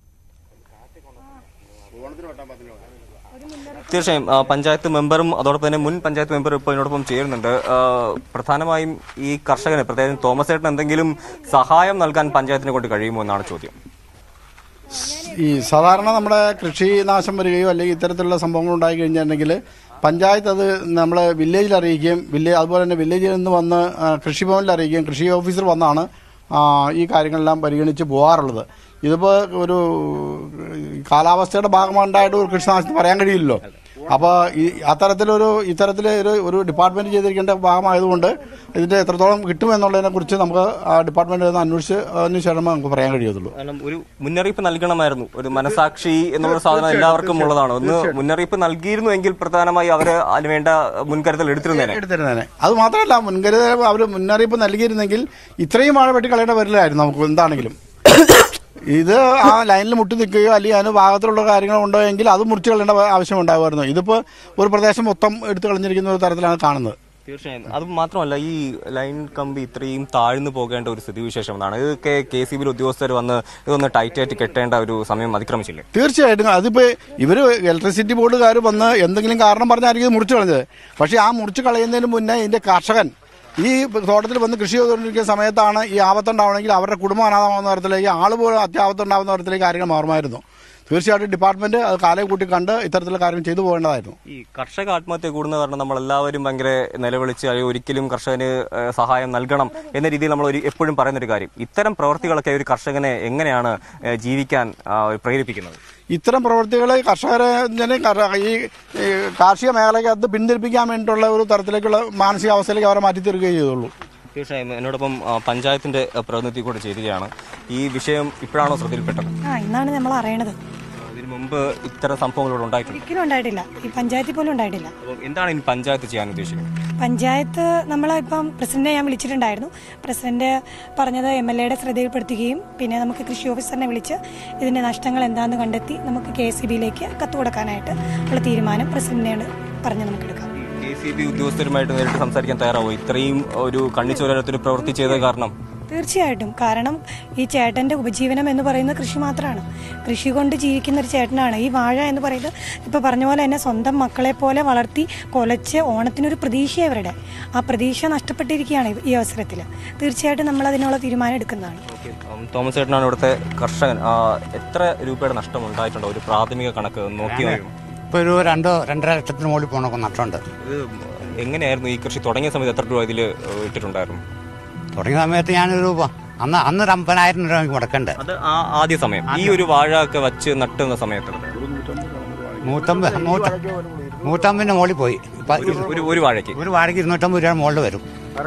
തീർച്ചയായും പഞ്ചായത്ത് മെമ്പറും അതോടൊപ്പം തന്നെ മുൻ പഞ്ചായത്ത് മെമ്പറും ഇപ്പോൾ ഇതിനോടൊപ്പം ചേരുന്നുണ്ട്. പ്രധാനമായും ഈ കർഷകന്, പ്രത്യേകിച്ചും തോമസ് ചേട്ടന് എന്തെങ്കിലും സഹായം നൽകാൻ പഞ്ചായത്തിനെ കൊണ്ട് കഴിയുമോ എന്നാണ് ചോദ്യം. ഈ സാധാരണ നമ്മുടെ കൃഷി നാശം വരികയോ അല്ലെങ്കിൽ ഇത്തരത്തിലുള്ള സംഭവങ്ങൾ ഉണ്ടായി കഴിഞ്ഞിട്ടുണ്ടെങ്കിൽ പഞ്ചായത്ത് അത് നമ്മൾ വില്ലേജിൽ അറിയിക്കുകയും വില്ലേജ് അതുപോലെ തന്നെ വില്ലേജിൽ നിന്ന് വന്ന് കൃഷിഭവനിൽ അറിയിക്കുകയും കൃഷി ഓഫീസർ വന്നാണ് ഈ കാര്യങ്ങളെല്ലാം പരിഗണിച്ച് പോകാറുള്ളത്. ഇതിപ്പോൾ ഒരു കാലാവസ്ഥയുടെ ഭാഗമായിട്ട് ഒരു കൃഷിനാശത്തിന് പറയാൻ കഴിയില്ലല്ലോ. അപ്പോൾ ഈ അത്തരത്തിലൊരു ഇത്തരത്തിൽ ഒരു ഒരു ഡിപ്പാർട്ട്മെന്റ് ചെയ്തിരിക്കേണ്ട ഭാഗമായതുകൊണ്ട് ഇതിന്റെ എത്രത്തോളം കിട്ടുമെന്നുള്ളതിനെ കുറിച്ച് നമുക്ക് ആ ഡിപ്പാർട്ട്മെന്റ് അന്വേഷിച്ച് അതിന് ശേഷം നമുക്ക് പറയാൻ കഴിയത്തുള്ളൂ. ഒരു മുന്നറിയിപ്പ് നൽകണമായിരുന്നു. ഒരു മനസാക്ഷി എന്നുള്ള സാധനം എല്ലാവർക്കും ഉള്ളതാണ്. ഒന്ന് മുന്നറിയിപ്പ് നൽകിയിരുന്നു എങ്കിൽ പ്രധാനമായി അവര് അതിന് വേണ്ട മുൻകരുതൽ എടുത്തിരുന്നേനെ എടുത്തിരുന്നേനെ അത് മാത്രമല്ല, മുൻകരുതൽ അവർ മുന്നറിയിപ്പ് നൽകിയിരുന്നെങ്കിൽ ഇത്രയും വാഴ വെട്ടി കളയേണ്ട വരില്ലായിരുന്നു നമുക്ക് എന്താണെങ്കിലും. ഇത് ആ ലൈനിൽ മുട്ടി നിൽക്കുകയോ അല്ലെങ്കിൽ അതിന് ഭാഗത്തിലുള്ള കാര്യങ്ങളുണ്ടോ എങ്കിൽ അത് മുറിച്ച് കളയേണ്ട ആവശ്യം ഉണ്ടാകുമായിരുന്നു. ഇതിപ്പോൾ ഒരു പ്രദേശം മൊത്തം എടുത്തു കളഞ്ഞിരിക്കുന്ന ഒരു തരത്തിലാണ് കാണുന്നത്. തീർച്ചയായും. അത് മാത്രമല്ല, ഈ ലൈൻ കമ്പി ഇത്രയും താഴ്ന്നു പോകേണ്ട ഒരു സ്ഥിതിവിശേഷമാണ്. ഇതൊക്കെ കെ സി ബിയിൽ ഉദ്യോഗസ്ഥർ വന്ന് ഇതൊന്ന് ടൈറ്റായിട്ട് കെട്ടേണ്ട ഒരു സമയം അതിക്രമിച്ചില്ലേ? തീർച്ചയായിട്ടും. അതിപ്പോൾ ഇവർ ഇലക്ട്രിസിറ്റി ബോർഡുകാർ വന്ന് എന്തെങ്കിലും കാരണം പറഞ്ഞായിരിക്കും മുറിച്ച് കളഞ്ഞത്. പക്ഷേ ആ മുറിച്ച് കളയുന്നതിന് മുന്നേ ഇതിന്റെ കർഷകൻ ഈ തോട്ടത്തിൽ വന്ന് കൃഷി ചെയ്തുകൊണ്ടിരിക്കുന്ന സമയത്താണ് ഈ ആപത്തുണ്ടാവണമെങ്കിൽ അവരുടെ കുടുംബം അനാഥമാകുന്ന തരത്തിലേക്ക്, ആൾ പോലും അത്യാപത്തുണ്ടാകുന്ന തരത്തിലേക്ക് കാര്യങ്ങൾ മാറുമായിരുന്നു. തീർച്ചയായിട്ടും ഡിപ്പാർട്ട്മെന്റ് അത് കാലം കൂട്ടി കണ്ട് ഇത്തരത്തിലുള്ള കാര്യം ചെയ്തു പോകേണ്ടതായിരുന്നു. ഈ കർഷക ആത്മഹത്യ കൂടുന്ന കാരണം നമ്മൾ എല്ലാവരും ഭയങ്കര നിലവിളിച്ച് ഒരിക്കലും കർഷകന് സഹായം നൽകണം എന്ന രീതിയിൽ നമ്മൾ ഒരു എപ്പോഴും പറയുന്നൊരു കാര്യം, ഇത്തരം പ്രവർത്തികളൊക്കെ ഒരു കർഷകനെ എങ്ങനെയാണ് ജീവിക്കാൻ പ്രേരിപ്പിക്കുന്നത്? ഇത്തരം പ്രവൃത്തികൾ കർഷകരെ ഈ കാർഷിക മേഖലയ്ക്ക് അത് പിന്തിരിപ്പിക്കാൻ വേണ്ടിയിട്ടുള്ള ഒരു തരത്തിലേക്കുള്ള മാനസികാവസ്ഥയിലേക്ക് അവരെ മാറ്റി തീർക്കുകയും ചെയ്തുള്ളൂ. തീർച്ചയായും. എന്നോടൊപ്പം പഞ്ചായത്തിന്റെ പ്രതിനിധി കൂടെ ചേരുകയാണ്. ഈ വിഷയം ഇപ്പോഴാണോ ശ്രദ്ധയിൽപ്പെട്ടത്? ഇന്നാണ് നമ്മൾ അറിയണത്. ഇതിനു മുമ്പ് ഇത്തരം സംഭവങ്ങളോട് ഉണ്ടായിട്ടുണ്ട്? ഒരിക്കലും ഉണ്ടായിട്ടില്ല. ഈ പഞ്ചായത്തിൽ പോലും ഉണ്ടായിട്ടില്ല. എന്താണ് ഇനി പഞ്ചായത്ത് ചെയ്യാൻ ഉദ്ദേശിക്കുന്നത്? പഞ്ചായത്ത് നമ്മളിപ്പം പ്രസിഡന്റിനെ ഞാൻ വിളിച്ചിട്ടുണ്ടായിരുന്നു. പ്രസിഡന്റ് പറഞ്ഞത് എം എൽ എയുടെ ശ്രദ്ധയിൽപ്പെടുത്തുകയും പിന്നെ നമുക്ക് കൃഷി ഓഫീസറിനെ വിളിച്ച് ഇതിന്റെ നഷ്ടങ്ങൾ എന്താണെന്ന് കണ്ടെത്തി നമുക്ക് കെ സി ബിയിലേക്ക് കത്ത് കൊടുക്കാനായിട്ട് ഉള്ള തീരുമാനം പ്രസിഡന്റിനോട് പറഞ്ഞ് നമുക്ക് എടുക്കാം. കെ സി ബി ഉദ്യോഗസ്ഥരുമായിട്ട് നേരിട്ട് സംസാരിക്കാൻ തയ്യാറാവോ ഇത്രയും ഒരു കണ്ണിച്ചോരത്തൊരു പ്രവൃത്തി ചെയ്ത കാരണം? തീർച്ചയായിട്ടും. കാരണം ഈ ചേട്ടന്റെ ഉപജീവനം എന്ന് പറയുന്നത് കൃഷി മാത്രമാണ്. കൃഷി കൊണ്ട് ജീവിക്കുന്ന ഒരു ചേട്ടനാണ്. ഈ വാഴ എന്ന് പറയുന്നത് ഇപ്പൊ പറഞ്ഞ പോലെ തന്നെ സ്വന്തം മക്കളെ പോലെ വളർത്തി കൊലച്ച് ഓണത്തിനൊരു പ്രതീക്ഷ അവരുടെ ആ പ്രതീക്ഷ നഷ്ടപ്പെട്ടിരിക്കുകയാണ് ഈ അവസരത്തിൽ. തീർച്ചയായിട്ടും നമ്മൾ അതിനുള്ള തീരുമാനം എടുക്കുന്നതാണ്. തോമസ് ചേട്ടനാണ് ഇവിടുത്തെ കർഷകൻ. എത്ര രൂപയുടെ നഷ്ടം ഉണ്ടായിട്ടുണ്ടോ? ഒരു പ്രാഥമിക കണക്ക് നോക്കിയോ? ഇപ്പൊ ഒരു രണ്ടോ രണ്ടര ലക്ഷത്തിന് മുകളിൽ പോകണ നഷ്ടമുണ്ട്. ഇത് എങ്ങനെയായിരുന്നു ഈ കൃഷി തുടങ്ങിയ സമയത്ത് എത്ര രൂപ ഇതിൽ ഇട്ടിട്ടുണ്ടായിരുന്നു? തുടങ്ങിയ സമയത്ത് ഞാനൊരു അന്ന് അന്ന് ഒരു അമ്പതിനായിരം രൂപ മുടക്കണ്ട്. അത് ആ ആദ്യ സമയം ഈ ഒരു വാഴ ഒക്കെ വച്ച് നട്ടുന്ന സമയത്ത് നൂറ്റമ്പത് നൂറ്റമ്പതിന്റെ മുകളിൽ പോയി. ഒരു വാഴയ്ക്ക് ഒരു വാഴയ്ക്ക് ഇരുന്നൂറ്റമ്പത് രൂപ മുകളിൽ വരും.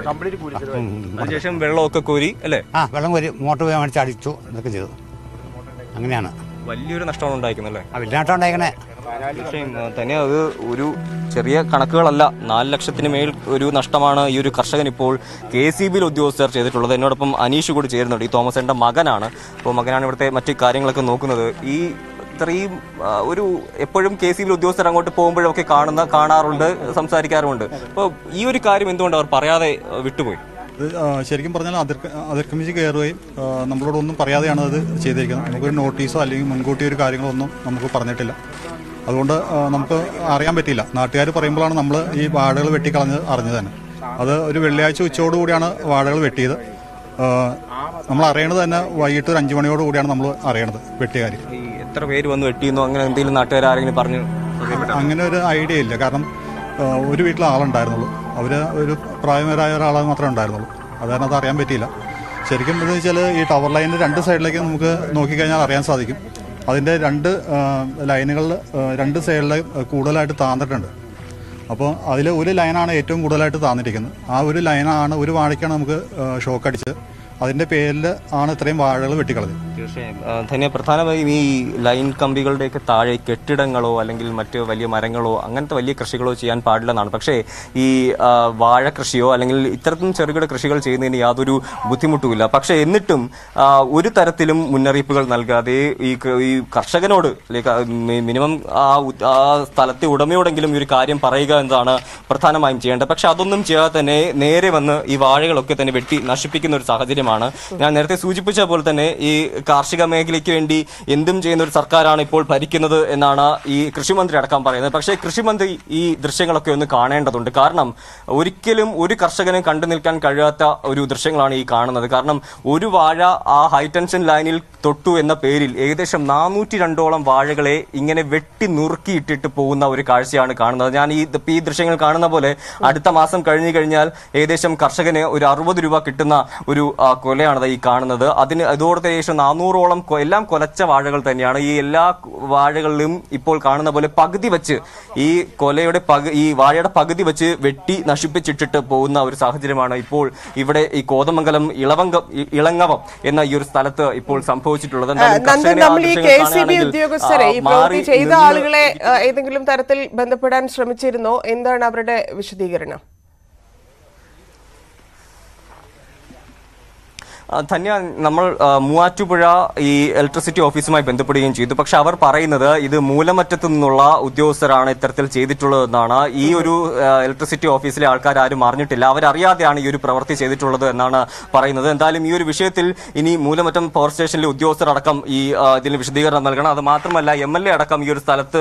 അതിനുശേഷം വെള്ളമൊക്കെ കോരി അല്ലേ? ആ വെള്ളം കോരി മോട്ടർ പോയി മേടിച്ച് അടിച്ചു, ഇതൊക്കെ ചെയ്തു. അങ്ങനെയാണ്. വലിയൊരു നഷ്ടമാണ് ഉണ്ടായിരിക്കുന്നത് അല്ലേ? ആ വലിയ നഷ്ടം ഉണ്ടായിരിക്കണേ. തീർച്ചയായും തന്നെ അത് ഒരു ചെറിയ കണക്കുകളല്ല. നാല് ലക്ഷത്തിന് മേൽ ഒരു നഷ്ടമാണ് ഈ ഒരു കർഷകൻ ഇപ്പോൾ കെ സി ബിയിൽ ഉദ്യോഗസ്ഥർ ചെയ്തിട്ടുള്ളത്. എന്നോടൊപ്പം അനീഷ് കൂടി ചേരുന്നുണ്ട്. ഈ തോമസിന്റെ മകനാണ്. അപ്പോൾ മകനാണ് ഇവിടുത്തെ മറ്റു കാര്യങ്ങളൊക്കെ നോക്കുന്നത്. ഈ ഇത്രയും ഒരു എപ്പോഴും കെ സി ബിയിൽ ഉദ്യോഗസ്ഥർ അങ്ങോട്ട് പോകുമ്പോഴൊക്കെ കാണുന്ന കാണാറുണ്ട്, സംസാരിക്കാറുമുണ്ട്. അപ്പോൾ ഈ ഒരു കാര്യം എന്തുകൊണ്ട് അവർ പറയാതെ വിട്ടുപോയി? ഇത് ശരിക്കും പറഞ്ഞാൽ അതിർ അതിർക്രമിച്ച് കയറുകയും നമ്മളോടൊന്നും പറയാതെയാണ് അത് ചെയ്തിരിക്കുന്നത്. നമുക്കൊരു നോട്ടീസോ അല്ലെങ്കിൽ മുൻകൂട്ടി ഒരു കാര്യങ്ങളൊന്നും നമുക്ക് പറഞ്ഞിട്ടില്ല. അതുകൊണ്ട് നമുക്ക് അറിയാൻ പറ്റിയില്ല. നാട്ടുകാർ പറയുമ്പോഴാണ് നമ്മൾ ഈ വാഴകൾ വെട്ടിക്കളഞ്ഞ് അറിഞ്ഞത് തന്നെ. അത് ഒരു വെള്ളിയാഴ്ച ഉച്ചയോടുകൂടിയാണ് വാഴകൾ വെട്ടിയത്. നമ്മൾ അറിയണത് തന്നെ വൈകിട്ട് ഒരു അഞ്ചു മണിയോട് കൂടിയാണ് നമ്മൾ അറിയണത് വെട്ടിയ കാര്യം. എത്ര പേര് വന്ന് വെട്ടിയെന്നോ അങ്ങനെ എന്തെങ്കിലും നാട്ടുകാർ ആരെങ്കിലും പറഞ്ഞു? അങ്ങനെ ഒരു ഐഡിയ ഇല്ല. കാരണം ഒരു വീട്ടിൽ ആളുണ്ടായിരുന്നുള്ളൂ. അവർ ഒരു പ്രായമാരായ ഒരാളെ മാത്രമേ ഉണ്ടായിരുന്നുള്ളൂ. അതായത് അത് അറിയാൻ പറ്റിയില്ല. ശരിക്കും എന്താണെന്ന് വെച്ചാൽ ഈ ടവർ ലൈനിൻ്റെ രണ്ട് സൈഡിലേക്ക് നമുക്ക് നോക്കിക്കഴിഞ്ഞാൽ അറിയാൻ സാധിക്കും. അതിൻ്റെ രണ്ട് ലൈനുകളിൽ രണ്ട് സൈഡിൽ കൂടുതലായിട്ട് താന്നിട്ടുണ്ട്. അപ്പോൾ അതിൽ ഒരു ലൈനാണ് ഏറ്റവും കൂടുതലായിട്ട് താന്നിരിക്കുന്നത്. ആ ഒരു ലൈനാണ് ഒരു വാഴയ്ക്കാണ് നമുക്ക് ഷോക്ക് അടിച്ചത്. അതിൻ്റെ പേരിൽ ആണ് ഇത്രയും വാഴകൾ വെട്ടിക്കളഞ്ഞത്. തീർച്ചയായും തന്നെ പ്രധാനമായും ഈ ലൈൻ കമ്പികളുടെയൊക്കെ താഴെ കെട്ടിടങ്ങളോ അല്ലെങ്കിൽ മറ്റ് വലിയ മരങ്ങളോ അങ്ങനത്തെ വലിയ കൃഷികളോ ചെയ്യാൻ പാടില്ലെന്നാണ്. പക്ഷേ ഈ വാഴ കൃഷിയോ അല്ലെങ്കിൽ ഇത്തരത്തിലും ചെറുകിട കൃഷികൾ ചെയ്യുന്നതിന് യാതൊരു ബുദ്ധിമുട്ടുമില്ല. പക്ഷേ എന്നിട്ടും ഒരു തരത്തിലും മുന്നറിയിപ്പുകൾ നൽകാതെ ഈ ഈ കർഷകനോട് മിനിമം ആ സ്ഥലത്തെ ഉടമയോടെങ്കിലും ഈ ഒരു കാര്യം പറയുക എന്നതാണ് പ്രധാനമായും ചെയ്യേണ്ടത്. പക്ഷെ അതൊന്നും ചെയ്യാതെ തന്നെ നേരെ വന്ന് ഈ വാഴകളൊക്കെ തന്നെ വെട്ടി നശിപ്പിക്കുന്ന ഒരു സാഹചര്യമാണ്. ഞാൻ നേരത്തെ സൂചിപ്പിച്ച പോലെ തന്നെ ഈ കാർഷിക മേഖലയ്ക്ക് വേണ്ടി എന്തും ചെയ്യുന്ന ഒരു സർക്കാരാണ് ഇപ്പോൾ ഭരിക്കുന്നത് എന്നാണ് ഈ കൃഷിമന്ത്രി അടക്കം പറയുന്നത്. പക്ഷേ കൃഷിമന്ത്രി ഈ ദൃശ്യങ്ങളൊക്കെ ഒന്ന് കാണേണ്ടതുണ്ട്. കാരണം ഒരിക്കലും ഒരു കർഷകനും കണ്ടു നിൽക്കാൻ കഴിയാത്ത ഒരു ദൃശ്യങ്ങളാണ് ഈ കാണുന്നത്. കാരണം ഒരു വാഴ ആ ഹൈടെൻഷൻ ലൈനിൽ തൊട്ടു എന്ന പേരിൽ ഏകദേശം നാനൂറ്റി രണ്ടോളം വാഴകളെ ഇങ്ങനെ വെട്ടി നുറുക്കിയിട്ടിട്ട് പോകുന്ന ഒരു കാഴ്ചയാണ് കാണുന്നത്. ഞാൻ ഈ ഈ ദൃശ്യങ്ങൾ കാണുന്ന പോലെ അടുത്ത മാസം കഴിഞ്ഞു കഴിഞ്ഞാൽ ഏകദേശം കർഷകന് ഒരു അറുപത് രൂപ കിട്ടുന്ന ഒരു കൊലയാണ് ഈ കാണുന്നത്. അതിന് ഇതോടത്തെ ഏകദേശം നാനൂറോളം എല്ലാം കൊലച്ച വാഴകൾ തന്നെയാണ്. ഈ എല്ലാ വാഴകളിലും ഇപ്പോൾ കാണുന്ന പോലെ പകുതി വെച്ച് ഈ കൊലയുടെ ഈ വാഴയുടെ പകുതി വെച്ച് വെട്ടി നശിപ്പിച്ചിട്ടിട്ട് പോകുന്ന ഒരു സാഹചര്യമാണ് ഇപ്പോൾ ഇവിടെ ഈ കോതമംഗലം ഇളവങ്കം ഇളങ്ങവം എന്ന ഈ ഒരു സ്ഥലത്ത് ഇപ്പോൾ സംഭവിച്ചിട്ടുള്ളത്. ഉദ്യോഗസ്ഥരെ ഈ പ്രവൃത്തി ചെയ്ത ആളുകളെ ഏതെങ്കിലും തരത്തിൽ ബന്ധപ്പെടാൻ ശ്രമിച്ചിരുന്നോ? എന്താണ് അവരുടെ വിശദീകരണം? ധന്യ, നമ്മൾ മൂവാറ്റുപുഴ ഈ ഇലക്ട്രിസിറ്റി ഓഫീസുമായി ബന്ധപ്പെടുകയും ചെയ്തു. പക്ഷെ അവർ പറയുന്നത് ഇത് മൂലമറ്റത്തു നിന്നുള്ള ഉദ്യോഗസ്ഥരാണ് ഇത്തരത്തിൽ ചെയ്തിട്ടുള്ളതെന്നാണ്. ഈ ഒരു ഇലക്ട്രിസിറ്റി ഓഫീസിലെ ആൾക്കാർ ആരും അറിഞ്ഞിട്ടില്ല, അവരറിയാതെയാണ് ഈ ഒരു പ്രവൃത്തി ചെയ്തിട്ടുള്ളത് എന്നാണ് പറയുന്നത്. എന്തായാലും ഈ ഒരു വിഷയത്തിൽ ഇനി മൂലമറ്റം പവർ സ്റ്റേഷനിലെ ഉദ്യോഗസ്ഥർ അടക്കം ഈ ഇതിന് വിശദീകരണം നൽകണം. അത് മാത്രമല്ല എം എൽ എ അടക്കം ഈ ഒരു സ്ഥലത്ത്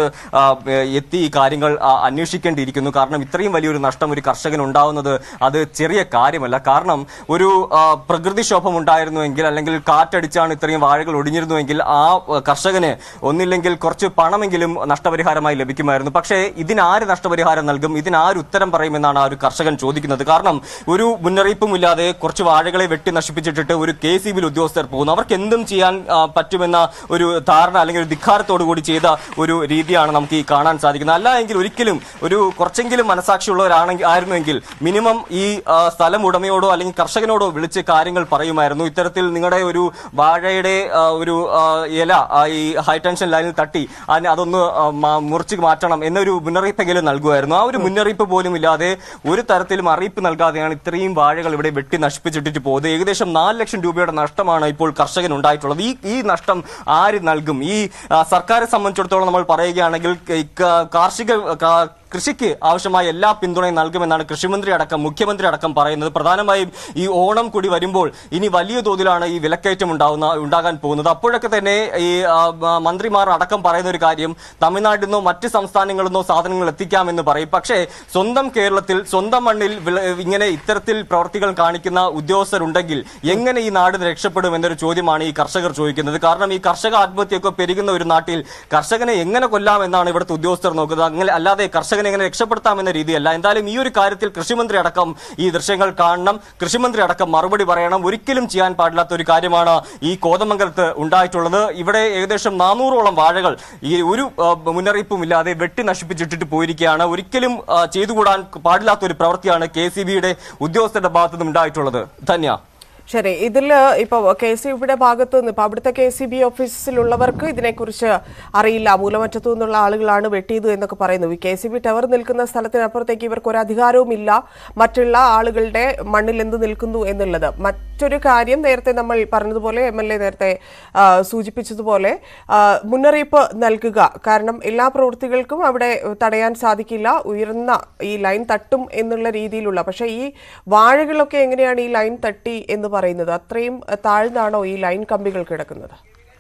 എത്തി ഈ കാര്യങ്ങൾ അന്വേഷിക്കേണ്ടിയിരിക്കുന്നു. കാരണം ഇത്രയും വലിയൊരു നഷ്ടം ഒരു കർഷകന് ഉണ്ടാവുന്നത് അത് ചെറിയ കാര്യമല്ല. കാരണം ഒരു പ്രകൃതിക്ഷോഭം ഉണ്ടായിരുന്നുവെങ്കിൽ അല്ലെങ്കിൽ കാറ്റടിച്ചാണ് ഇത്രയും വാഴകൾ ഒടിഞ്ഞിരുന്നുവെങ്കിൽ ആ കർഷകന് ഒന്നില്ലെങ്കിൽ കുറച്ച് പണമെങ്കിലും നഷ്ടപരിഹാരമായി ലഭിക്കുമായിരുന്നു. പക്ഷേ ഇതിനാര് നഷ്ടപരിഹാരം നൽകും, ഇതിനാര് ഉത്തരം പറയുമെന്നാണ് ആ ഒരു കർഷകൻ ചോദിക്കുന്നത്. കാരണം ഒരു മുന്നറിയിപ്പുമില്ലാതെ കുറച്ച് വാഴകളെ വെട്ടി നശിപ്പിച്ചിട്ടിട്ട് ഒരു കെ സി ബിയിൽ ഉദ്യോഗസ്ഥർ പോകുന്നു. അവർക്ക് എന്തും ചെയ്യാൻ പറ്റുമെന്ന ഒരു ധാരണ അല്ലെങ്കിൽ ഒരു ധിക്കാരത്തോടു കൂടി ചെയ്ത ഒരു രീതിയാണ് നമുക്ക് ഈ കാണാൻ സാധിക്കുന്നത്. അല്ല എങ്കിൽ ഒരിക്കലും ഒരു കുറച്ചെങ്കിലും മനസാക്ഷിയുള്ളവരാണെങ്കിൽ ആയിരുന്നുവെങ്കിൽ മിനിമം ഈ സ്ഥലം ഉടമയോടോ അല്ലെങ്കിൽ കർഷകനോടോ വിളിച്ച് കാര്യങ്ങൾ പറയുമായിരുന്നു. ഇത്തരത്തിൽ നിങ്ങളുടെ ഒരു വാഴയുടെ ഒരു ഇല ഈ ഹൈടെൻഷൻ ലൈനിൽ തട്ടി അതിന് അതൊന്ന് മുറിച്ച് മാറ്റണം എന്നൊരു മുന്നറിയിപ്പെങ്കിലും നൽകുമായിരുന്നു. ആ ഒരു മുന്നറിയിപ്പ് പോലും ഇല്ലാതെ ഒരു തരത്തിലും അറിയിപ്പ് നൽകാതെയാണ് ഇത്രയും വാഴകൾ ഇവിടെ വെട്ടി നശിപ്പിച്ചിട്ടിട്ട് പോകുന്നത്. ഏകദേശം നാല് ലക്ഷം രൂപയുടെ നഷ്ടമാണ് ഇപ്പോൾ കർഷകൻ ഉണ്ടായിട്ടുള്ളത്. ഈ ഈ നഷ്ടം ആര് നൽകും? ഈ സർക്കാരെ സംബന്ധിച്ചിടത്തോളം നമ്മൾ പറയുകയാണെങ്കിൽ കാർഷിക കൃഷിക്ക് ആവശ്യമായ എല്ലാ പിന്തുണയും നൽകുമെന്നാണ് കൃഷിമന്ത്രി അടക്കം മുഖ്യമന്ത്രി അടക്കം പറയുന്നത്. പ്രധാനമായും ഈ ഓണം കൂടി വരുമ്പോൾ ഇനി വലിയ തോതിലാണ് ഈ വിലക്കയറ്റം ഉണ്ടാവുന്ന ഉണ്ടാകാൻ പോകുന്നത്. അപ്പോഴൊക്കെ തന്നെ ഈ മന്ത്രിമാർ അടക്കം പറയുന്ന ഒരു കാര്യം തമിഴ്നാട്ടിൽ നിന്നോ മറ്റ് സംസ്ഥാനങ്ങളിൽ നിന്നോ സാധനങ്ങൾ എത്തിക്കാമെന്ന് പറയും. പക്ഷേ സ്വന്തം കേരളത്തിൽ സ്വന്തം മണ്ണിൽ ഇങ്ങനെ ഇത്തരത്തിൽ പ്രവർത്തികൾ കാണിക്കുന്ന ഉദ്യോഗസ്ഥരുണ്ടെങ്കിൽ എങ്ങനെ ഈ നാട് രക്ഷപ്പെടും എന്നൊരു ചോദ്യമാണ് ഈ കർഷകർ ചോദിക്കുന്നത്. കാരണം ഈ കർഷക ആത്മഹത്യയൊക്കെ പെരുകുന്ന ഒരു നാട്ടിൽ കർഷകനെ എങ്ങനെ കൊല്ലാമെന്നാണ് ഇവിടുത്തെ ഉദ്യോഗസ്ഥർ നോക്കുന്നത്. അങ്ങനെ അല്ലാതെ കർഷകൻ എങ്ങനെ രക്ഷപ്പെടുത്താമെന്ന രീതിയല്ല. എന്തായാലും ഈ ഒരു കാര്യത്തിൽ കൃഷിമന്ത്രി അടക്കം ഈ ദൃശ്യങ്ങൾ കാണണം, കൃഷിമന്ത്രി അടക്കം മറുപടി പറയണം. ഒരിക്കലും ചെയ്യാൻ പാടില്ലാത്ത ഒരു കാര്യമാണ് ഈ കോതമംഗലത്ത് ഉണ്ടായിട്ടുള്ളത്. ഇവിടെ ഏകദേശം നാനൂറോളം വാഴകൾ ഈ ഒരു മുന്നറിയിപ്പും ഇല്ലാതെ വെട്ടി നശിപ്പിച്ചിട്ടിട്ട് പോയിരിക്കുകയാണ്. ഒരിക്കലും ചെയ്തുകൂടാൻ പാടില്ലാത്ത ഒരു പ്രവൃത്തിയാണ് കെ സി ബിയുടെ ഉദ്യോഗസ്ഥരുടെ ഭാഗത്തു നിന്നും ഉണ്ടായിട്ടുള്ളത്. ധന്യ, ശരി, ഇതിൽ ഇപ്പോൾ കെ സി ബിയുടെ ഭാഗത്തു നിന്ന് ഇപ്പോൾ അവിടുത്തെ കെ സി ബി ഓഫീസിലുള്ളവർക്ക് ഇതിനെക്കുറിച്ച് അറിയില്ല, മൂലമറ്റത്തു നിന്നുള്ള ആളുകളാണ് വെട്ടിയത് എന്നൊക്കെ പറയുന്നു. ഈ കെ സി ബി ടവർ നിൽക്കുന്ന സ്ഥലത്തിനപ്പുറത്തേക്ക് ഇവർക്ക് ഒരു അധികാരവും ഇല്ല മറ്റുള്ള ആളുകളുടെ മണ്ണിൽ എന്ത് നിൽക്കുന്നു എന്നുള്ളത്. മറ്റൊരു കാര്യം, നേരത്തെ നമ്മൾ പറഞ്ഞതുപോലെ എം എൽ എ നേരത്തെ സൂചിപ്പിച്ചതുപോലെ മുന്നറിയിപ്പ് നൽകുക. കാരണം എല്ലാ പ്രവൃത്തികൾക്കും അവിടെ തടയാൻ സാധിക്കില്ല, ഉയർന്ന ഈ ലൈൻ തട്ടും എന്നുള്ള രീതിയിലുള്ള. പക്ഷേ ഈ വാഴകളൊക്കെ എങ്ങനെയാണ് ഈ ലൈൻ തട്ടി എന്ന് പറയുന്നത്? അത്രയും താഴ്ന്നാണോ ഈ ലൈൻ കമ്പികൾ കിടക്കുന്നത്?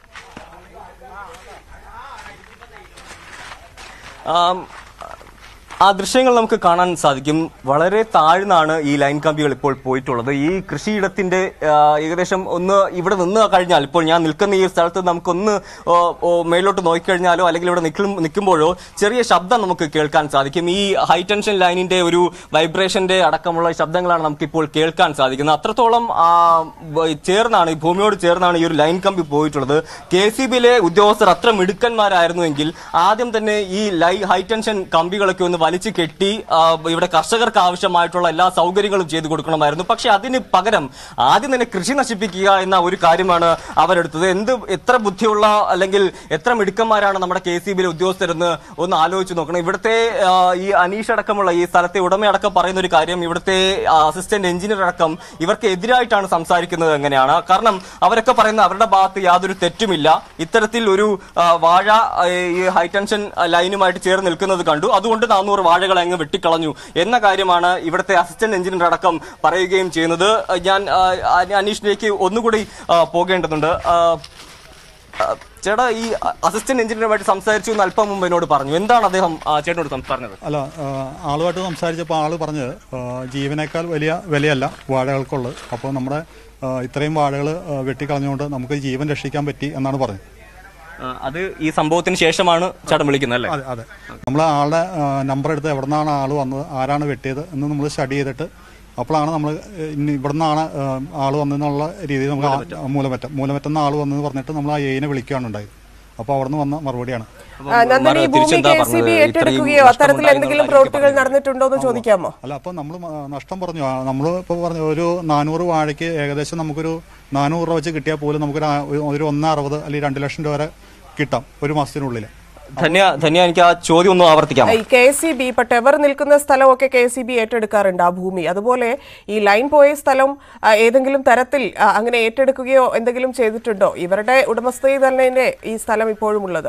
ആ ദൃശ്യങ്ങൾ നമുക്ക് കാണാൻ സാധിക്കും. വളരെ താഴ്ന്നാണ് ഈ ലൈൻ കമ്പികൾ ഇപ്പോൾ പോയിട്ടുള്ളത്. ഈ കൃഷിയിടത്തിന്റെ ഏകദേശം ഒന്ന് ഇവിടെ നിന്ന് കഴിഞ്ഞാൽ, ഇപ്പോൾ ഞാൻ നിൽക്കുന്ന ഈ സ്ഥലത്ത് നമുക്കൊന്ന് മേലോട്ട് നോക്കിക്കഴിഞ്ഞാലോ അല്ലെങ്കിൽ ഇവിടെ നിൽക്കുമ്പോഴോ ചെറിയ ശബ്ദം നമുക്ക് കേൾക്കാൻ സാധിക്കും. ഈ ഹൈ ടെൻഷൻ ലൈനിന്റെ ഒരു വൈബ്രേഷന്റെ അടക്കമുള്ള ശബ്ദങ്ങളാണ് നമുക്കിപ്പോൾ കേൾക്കാൻ സാധിക്കുന്നത്. അത്രത്തോളം ചേർന്നാണ്, ഈ ഭൂമിയോട് ചേർന്നാണ് ഈ ഒരു ലൈൻ കമ്പി പോയിട്ടുള്ളത്. കെ സി ബിയിലെ ഉദ്യോഗസ്ഥർ അത്ര മിടുക്കന്മാരായിരുന്നുവെങ്കിൽ ആദ്യം തന്നെ ഈ ലൈ ഹൈ ടെൻഷൻ കമ്പികളൊക്കെ ഒന്ന് വലിച്ചു കെട്ടി ഇവിടെ കർഷകർക്ക് ആവശ്യമായിട്ടുള്ള എല്ലാ സൗകര്യങ്ങളും ചെയ്തു കൊടുക്കണമായിരുന്നു. പക്ഷെ അതിന് പകരം ആദ്യം തന്നെ കൃഷി നശിപ്പിക്കുക എന്ന ഒരു കാര്യമാണ് അവരെടുത്തത്. എന്ത് എത്ര ബുദ്ധിയുള്ള അല്ലെങ്കിൽ എത്ര മിടുക്കന്മാരാണ് നമ്മുടെ കെ സി ബിയിലെ ഉദ്യോഗസ്ഥരെന്ന് ഒന്ന് ആലോചിച്ച് നോക്കണം. ഇവിടുത്തെ ഈ അനീഷ് അടക്കമുള്ള ഈ സ്ഥലത്തെ ഉടമയടക്കം പറയുന്ന ഒരു കാര്യം, ഇവിടുത്തെ അസിസ്റ്റന്റ് എഞ്ചിനീയർ അടക്കം ഇവർക്ക് എതിരായിട്ടാണ് സംസാരിക്കുന്നത് എങ്ങനെയാണ്. കാരണം അവരൊക്കെ പറയുന്ന അവരുടെ ഭാഗത്ത് യാതൊരു തെറ്റുമില്ല. ഇത്തരത്തിൽ ഒരു വാഴ ഈ ഹൈടെൻഷൻ ലൈനുമായിട്ട് ചേർന്ന് നിൽക്കുന്നത് കണ്ടു, അതുകൊണ്ട് നാനൂറ് വാഴകൾ അങ്ങ് വെട്ടിക്കളഞ്ഞു എന്ന കാര്യമാണ് ഇവിടുത്തെ അസിസ്റ്റന്റ് എഞ്ചിനീയർ അടക്കം പറയുകയും ചെയ്യുന്നത്. ഞാൻ അനീഷിലേക്ക് ഒന്നുകൂടി പോകേണ്ടതുണ്ട്. ചേട്ടാ, ഈ അസിസ്റ്റന്റ് എഞ്ചിനീയറുമായിട്ട് സംസാരിച്ചു എന്ന് അല്പം മുമ്പ് എന്നോട് പറഞ്ഞു. എന്താണ് അദ്ദേഹം ചേട്ടനോട് പറഞ്ഞത്? അല്ല, ആളുമായിട്ട് സംസാരിച്ചപ്പോൾ ആള് പറഞ്ഞത് ജീവനേക്കാൾ വലിയ വിലയല്ല വാഴകൾക്കുള്ളത്. അപ്പോൾ നമ്മുടെ ഇത്രയും വാഴകൾ വെട്ടിക്കളഞ്ഞുകൊണ്ട് നമുക്ക് ജീവൻ രക്ഷിക്കാൻ പറ്റി എന്നാണ് പറഞ്ഞത്. അത് ഈ സംഭവത്തിന് ശേഷമാണ് ചേട്ടൻ വിളിക്കുന്നത് അല്ലേ? അതെ അതെ. നമ്മൾ ആളുടെ നമ്പർ എടുത്ത് എവിടെ നിന്നാണ് ആൾ വന്നത്, ആരാണ് വെട്ടിയത് എന്ന് നമ്മൾ സ്റ്റഡി ചെയ്തിട്ട് അപ്പോഴാണ് നമ്മൾ ഇനി ഇവിടെ നിന്നാണ് ആൾ വന്നതെന്നുള്ള രീതിയിൽ നമുക്ക് മൂലമറ്റം മൂലമറ്റം ആൾ വന്നെന്ന് പറഞ്ഞിട്ട് നമ്മൾ ആ എയിനെ വിളിക്കുകയാണ് ഉണ്ടായത്. അപ്പോൾ അവിടെ നിന്ന് വന്ന മറുപടിയാണ്. ചോദിക്കാമോ? അല്ല, അപ്പൊ നമ്മൾ നഷ്ടം പറഞ്ഞു. നമ്മൾ ഇപ്പൊ പറഞ്ഞു ഒരു നാനൂറ് വാഴയ്ക്ക് ഏകദേശം നമുക്കൊരു നാനൂറ് രൂപ വെച്ച് കിട്ടിയാൽ പോലും നമുക്കൊരു ഒരു ഒന്ന് അറുപത് അല്ലെങ്കിൽ രണ്ട് ലക്ഷം രൂപ വരെ കിട്ടാം ഒരു മാസത്തിനുള്ളിൽ. ധന്യ ധന്യ എനിക്ക് ആ ചോദ്യം ഒന്ന് ആവർത്തിക്കാം. കെ എസ് ഇ ബി ഇപ്പൊ ടെവർ നിൽക്കുന്ന സ്ഥലമൊക്കെ കെ എസ് ഇ ബി ഏറ്റെടുക്കാറുണ്ട് ആ ഭൂമി. അതുപോലെ ഈ ലൈൻ പോയ സ്ഥലം ഏതെങ്കിലും തരത്തിൽ അങ്ങനെ ഏറ്റെടുക്കുകയോ എന്തെങ്കിലും ചെയ്തിട്ടുണ്ടോ? ഇവരുടെ ഉടമസ്ഥയിൽ തന്നെ ഈ സ്ഥലം ഇപ്പോഴും ഉള്ളത്?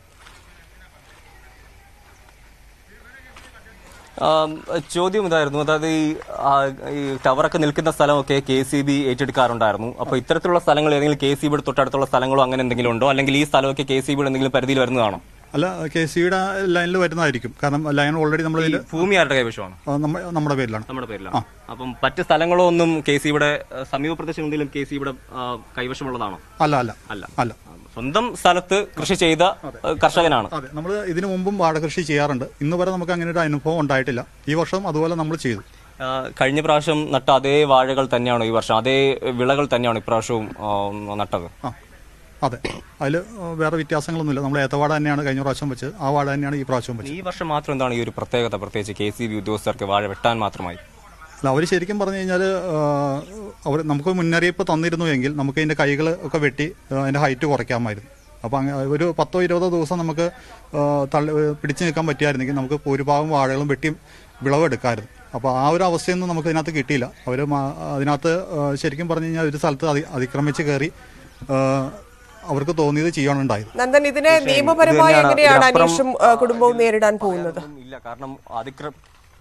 ചോദ്യം ഇതായിരുന്നു, അതായത് ഈ ടവറൊക്കെ നിൽക്കുന്ന സ്ഥലമൊക്കെ കെ സി ബി ഏറ്റെടുക്കാറുണ്ടായിരുന്നു. അപ്പോൾ ഇത്തരത്തിലുള്ള സ്ഥലങ്ങൾ ഏതെങ്കിലും കെ സി ബിയുടെ തൊട്ടടുത്തുള്ള സ്ഥലങ്ങളോ അങ്ങനെ എന്തെങ്കിലും ഉണ്ടോ? അല്ലെങ്കിൽ ഈ സ്ഥലമൊക്കെ കെ സി ബിയുടെ എന്തെങ്കിലും പരിധിയിൽ വരുന്നതാണോ? അല്ല, കെ സി ബിയുടെ ലൈനിൽ വരുന്നതായിരിക്കും. കാരണം ലൈൻ ഓൾറെഡി നമ്മൾ ഭൂമി ആരുടെ കൈവശമാണ്? നമ്മുടെ പേരിലാണ്. നമ്മുടെ പേരിലാണ്. അപ്പം മറ്റ് സ്ഥലങ്ങളോ ഒന്നും കെ സി ബിയുടെ സമീപ പ്രദേശം എന്തെങ്കിലും കെ സി ബിയുടെ കൈവശമുള്ളതാണോ? അല്ല അല്ല അല്ല അല്ല സ്വന്തം സ്ഥലത്ത് കൃഷി ചെയ്ത കർഷകനാണ്. അതെ, നമ്മൾ ഇതിനു മുമ്പും വാഴ കൃഷി ചെയ്യാറുണ്ട്. ഇന്ന് വരെ നമുക്ക് അങ്ങനെ ഒരു അനുഭവം ഉണ്ടായിട്ടില്ല. ഈ വർഷം അതുപോലെ നമ്മൾ ചെയ്തു. കഴിഞ്ഞ പ്രാവശ്യം നട്ട അതേ വാഴകൾ തന്നെയാണോ ഈ വർഷം? അതേ വിളകൾ തന്നെയാണോ ഇപ്രാവശ്യവും നട്ടത്? അതെ, അതിൽ വേറെ വ്യത്യാസങ്ങളൊന്നുമില്ല. നമ്മൾ ഏത്തവാഴ തന്നെയാണ് കഴിഞ്ഞ പ്രാവശ്യം വെച്ചത്, ആ വാഴ തന്നെയാണ് ഈ പ്രാവശ്യം വെച്ചത്. ഈ വർഷം മാത്രം എന്താണ് ഈ ഒരു പ്രത്യേകത, പ്രത്യേകിച്ച് കെ സി ബി ഉദ്യോഗസ്ഥർക്ക് വാഴ വെട്ടാൻ മാത്രമായി? അല്ല, അവർ ശരിക്കും പറഞ്ഞു കഴിഞ്ഞാൽ അവർ നമുക്ക് മുന്നറിയിപ്പ് തന്നിരുന്നു എങ്കിൽ നമുക്ക് അതിൻ്റെ കൈകൾ ഒക്കെ വെട്ടി അതിൻ്റെ ഹൈറ്റ് കുറയ്ക്കാമായിരുന്നു. അപ്പോൾ അങ്ങനെ ഒരു പത്തോ ഇരുപതോ ദിവസം നമുക്ക് തള്ളി പിടിച്ചു നിൽക്കാൻ പറ്റിയായിരുന്നെങ്കിൽ നമുക്ക് ഭൂരിഭാഗം വാഴകളും വെട്ടി വിളവെടുക്കാമായിരുന്നു. അപ്പോൾ ആ ഒരു അവസ്ഥയൊന്നും നമുക്ക് ഇതിനകത്ത് കിട്ടിയില്ല. അവർ അതിനകത്ത് ശരിക്കും പറഞ്ഞു കഴിഞ്ഞാൽ ഒരു സ്ഥലത്ത് അതി അതിക്രമിച്ച് കയറി അവർക്ക് തോന്നിയത് ചെയ്യാനുണ്ടായത്. നന്ദൻ, ഇതിനെ നിയമപരമായി എങ്ങനെയാണ് അനീഷും കുടുംബവും നേരിടാൻ പോകുന്നത്? ഇല്ല, കാരണം അതിക്രമ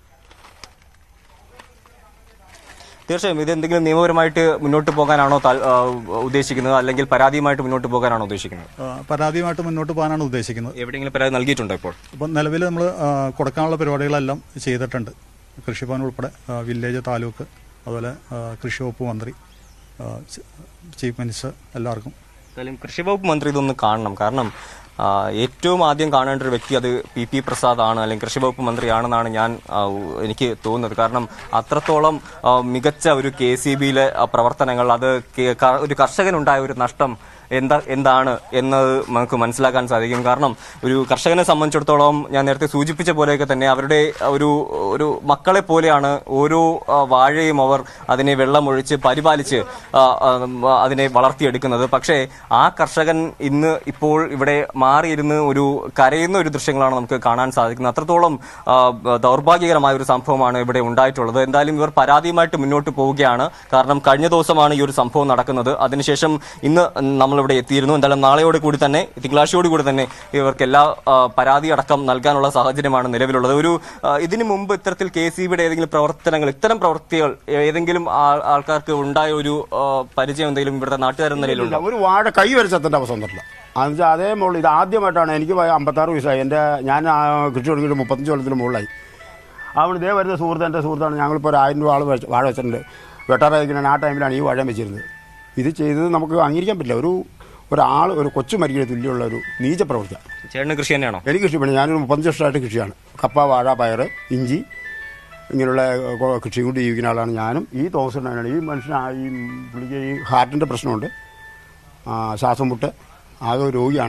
തീർച്ചയായും ഇത് എന്തെങ്കിലും നിയമപരമായിട്ട് മുന്നോട്ട് പോകാനാണോ ഉദ്ദേശിക്കുന്നത്, അല്ലെങ്കിൽ പരാതിയുമായിട്ട് മുന്നോട്ട് പോകാനാണോ ഉദ്ദേശിക്കുന്നത്? പരാതിയുമായിട്ട് മുന്നോട്ട് പോകാനാണ് ഉദ്ദേശിക്കുന്നത്. എവിടെയെങ്കിലും പരാതി നൽകിയിട്ടുണ്ടോ ഇപ്പോൾ? ഇപ്പം നിലവിൽ നമ്മൾ കൊടുക്കാനുള്ള പരിപാടികളെല്ലാം ചെയ്തിട്ടുണ്ട്. കൃഷിഭവൻ ഉൾപ്പെടെ വില്ലേജ്, താലൂക്ക്, അതുപോലെ കൃഷി വകുപ്പ് മന്ത്രി, ചീഫ് മിനിസ്റ്റർ, എല്ലാവർക്കും. കൃഷി വകുപ്പ് മന്ത്രി ഇതൊന്ന് കാണണം. കാരണം ഏറ്റവും ആദ്യം കാണേണ്ട ഒരു വ്യക്തി അത് പി പി പ്രസാദ് ആണ്, അല്ലെങ്കിൽ കൃഷി വകുപ്പ് മന്ത്രിയാണെന്നാണ് ഞാൻ എനിക്ക് തോന്നുന്നത്. കാരണം അത്രത്തോളം മികച്ച ഒരു കെ സി ബിയിലെ പ്രവർത്തനങ്ങൾ, അത് ഒരു കർഷകനുണ്ടായ ഒരു നഷ്ടം എന്താ എന്താണ് എന്നത് നമുക്ക് മനസ്സിലാക്കാൻ സാധിക്കും. കാരണം ഒരു കർഷകനെ സംബന്ധിച്ചിടത്തോളം ഞാൻ നേരത്തെ സൂചിപ്പിച്ച പോലെയൊക്കെ തന്നെ അവരുടെ ഒരു ഒരു മക്കളെ പോലെയാണ് ഓരോ വാഴയും അവർ അതിനെ വെള്ളമൊഴിച്ച് പരിപാലിച്ച് അതിനെ വളർത്തിയെടുക്കുന്നത്. പക്ഷേ ആ കർഷകൻ ഇന്ന് ഇപ്പോൾ ഇവിടെ മാറിയിരുന്ന് ഒരു കരയുന്ന ഒരു ദൃശ്യങ്ങളാണ് നമുക്ക് കാണാൻ സാധിക്കുന്നത്. അത്രത്തോളം ദൗർഭാഗ്യകരമായ ഒരു സംഭവമാണ് ഇവിടെ ഉണ്ടായിട്ടുള്ളത്. എന്തായാലും ഇവർ പരാതിയുമായിട്ട് മുന്നോട്ട് പോവുകയാണ്. കാരണം കഴിഞ്ഞ ദിവസമാണ് ഈ ഒരു സംഭവം നടക്കുന്നത്. അതിനുശേഷം ഇന്ന് നമ്മൾ ഇവിടെ എത്തിയിരുന്നു. എന്തായാലും നാളെയോട് കൂടി തന്നെ, തിങ്കളാഴ്ചയോട് കൂടി തന്നെ ഇവർക്ക് എല്ലാ പരാതി അടക്കം നൽകാനുള്ള സാഹചര്യമാണ് നിലവിലുള്ളത്. ഒരു ഇതിനു മുമ്പ് ഇത്തരത്തിൽ കെ സി ബിയുടെ ഏതെങ്കിലും പ്രവർത്തനങ്ങൾ, ഇത്തരം പ്രവൃത്തികൾ ഏതെങ്കിലും ആൾക്കാർക്ക് ഉണ്ടായ ഒരു പരിചയം എന്തെങ്കിലും ഇവിടുത്തെ നാട്ടുകാരെന്ന നിലയിലുണ്ട്? ഒരു വാഴ കൈ വരച്ചെത്തേണ്ട അവസ്ഥ വന്നിട്ടില്ല. എന്നുവെച്ചാൽ അതേ മുകളിൽ ഇത് ആദ്യമായിട്ടാണ് എനിക്ക് അമ്പത്താറ് വയസ്സായി. എൻ്റെ ഞാൻ കൃഷി തുടങ്ങിയിട്ട് മുപ്പത്തഞ്ച് കൊല്ലത്തിന് മുകളിലായി. അവിടെ ഇതേ വരുന്ന സുഹൃത്ത്, എൻ്റെ സുഹൃത്താണ്. ഞങ്ങളിപ്പോൾ ഒരു ആയിരം രൂപ ആൾ വാഴ വെച്ചിട്ടുണ്ട്. വെട്ടാറായിരിക്കണം ആ ടൈമിലാണ് ഈ വാഴ വെച്ചിരുന്നത്. ഇത് ചെയ്തത് നമുക്ക് അംഗീകരിക്കാൻ പറ്റില്ല. ഒരു ഒരാൾ ഒരു കൊച്ചു മരിക്കുന്ന തുല്യമുള്ള ഒരു നീച പ്രവൃത്തിയാണ്. ചേട്ടന് കൃഷി തന്നെയാണോ? എനിക്ക് കൃഷി പണി. ഞാനൊരു മുപ്പത്തഞ്ച് വർഷമായിട്ട് കൃഷിയാണ്. കപ്പ, വാഴ, പയർ, ഇഞ്ചി ഇങ്ങനെയുള്ള കൃഷി കൊണ്ട് ജീവിക്കുന്ന ആളാണ് ഞാനും. ഈ തോമസ് ഉണ്ടാണ് ഈ മനുഷ്യൻ. ഈ പുള്ളിക്ക് ഈ ഹാർട്ടിൻ്റെ പ്രശ്നമുണ്ട്, ശ്വാസം മുട്ട്, ആകെ രോഗിയാണ്.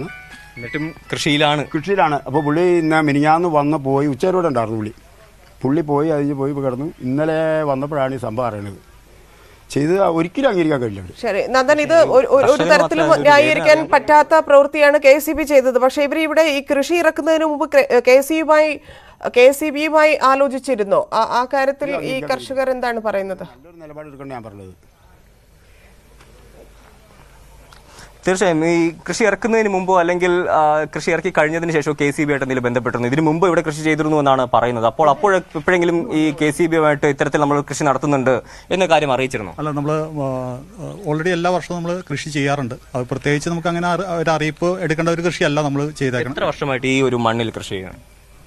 എന്നിട്ടും കൃഷിയിലാണ് കൃഷിയിലാണ്. അപ്പോൾ പുള്ളി ഇന്ന് മിനിഞ്ഞാന്ന് വന്ന് പോയി ഉച്ചവരോടെ ഉണ്ടായിരുന്നു പുള്ളി പുള്ളി പോയി അതിന് പോയി കിടന്നു. ഇന്നലെ വന്നപ്പോഴാണ് ഈ സംഭവം അറിയണത്. ചെയ്ത് ഒരിക്കലും അംഗീകരിക്കാൻ കഴിയില്ല. ശരി നന്ദൻ, ഇത് ഒരു തരത്തിലും ന്യായീകരിക്കാൻ പറ്റാത്ത പ്രവൃത്തിയാണ് കെ എസ് ഇ ബി ചെയ്തത്. പക്ഷേ ഇവർ ഇവിടെ ഈ കൃഷി ഇറക്കുന്നതിന് മുമ്പ് കെ എസ് ഇ ബിയുമായി കെ എസ് ഇ ബിയുമായി ആലോചിച്ചിരുന്നോ? ആ കാര്യത്തിൽ ഈ കർഷകർ എന്താണ് പറയുന്നത്? നിലപാടെടുക്കണം ഞാൻ പറഞ്ഞത്. തീർച്ചയായും ഈ കൃഷി ഇറക്കുന്നതിന് മുമ്പോ അല്ലെങ്കിൽ കൃഷി ഇറക്കി കഴിഞ്ഞതിന് ശേഷം കെ സി ബി ആയിട്ട് എന്തെങ്കിലും ബന്ധപ്പെട്ടിരുന്നു? ഇതിന് മുമ്പ് ഇവിടെ കൃഷി ചെയ്തിരുന്നു എന്നാണ് പറയുന്നത്. അപ്പോൾ അപ്പോൾ എപ്പോഴെങ്കിലും ഈ കെ സി ബിയുമായിട്ട് ഇത്തരത്തിൽ നമ്മൾ കൃഷി നടത്തുന്നുണ്ട് എന്ന കാര്യം അറിയിച്ചിരുന്നു? അല്ല, നമ്മൾ ഓൾറെഡി എല്ലാ വർഷവും നമ്മൾ കൃഷി ചെയ്യാറുണ്ട്. അത് പ്രത്യേകിച്ച് നമുക്ക് അങ്ങനെ ഒരു അറിയിപ്പ് എടുക്കേണ്ട ഒരു കൃഷിയല്ല നമ്മൾ ചെയ്തേക്കണം. എത്ര വർഷമായിട്ട് ഈ ഒരു മണ്ണിൽ കൃഷി ചെയ്യണം?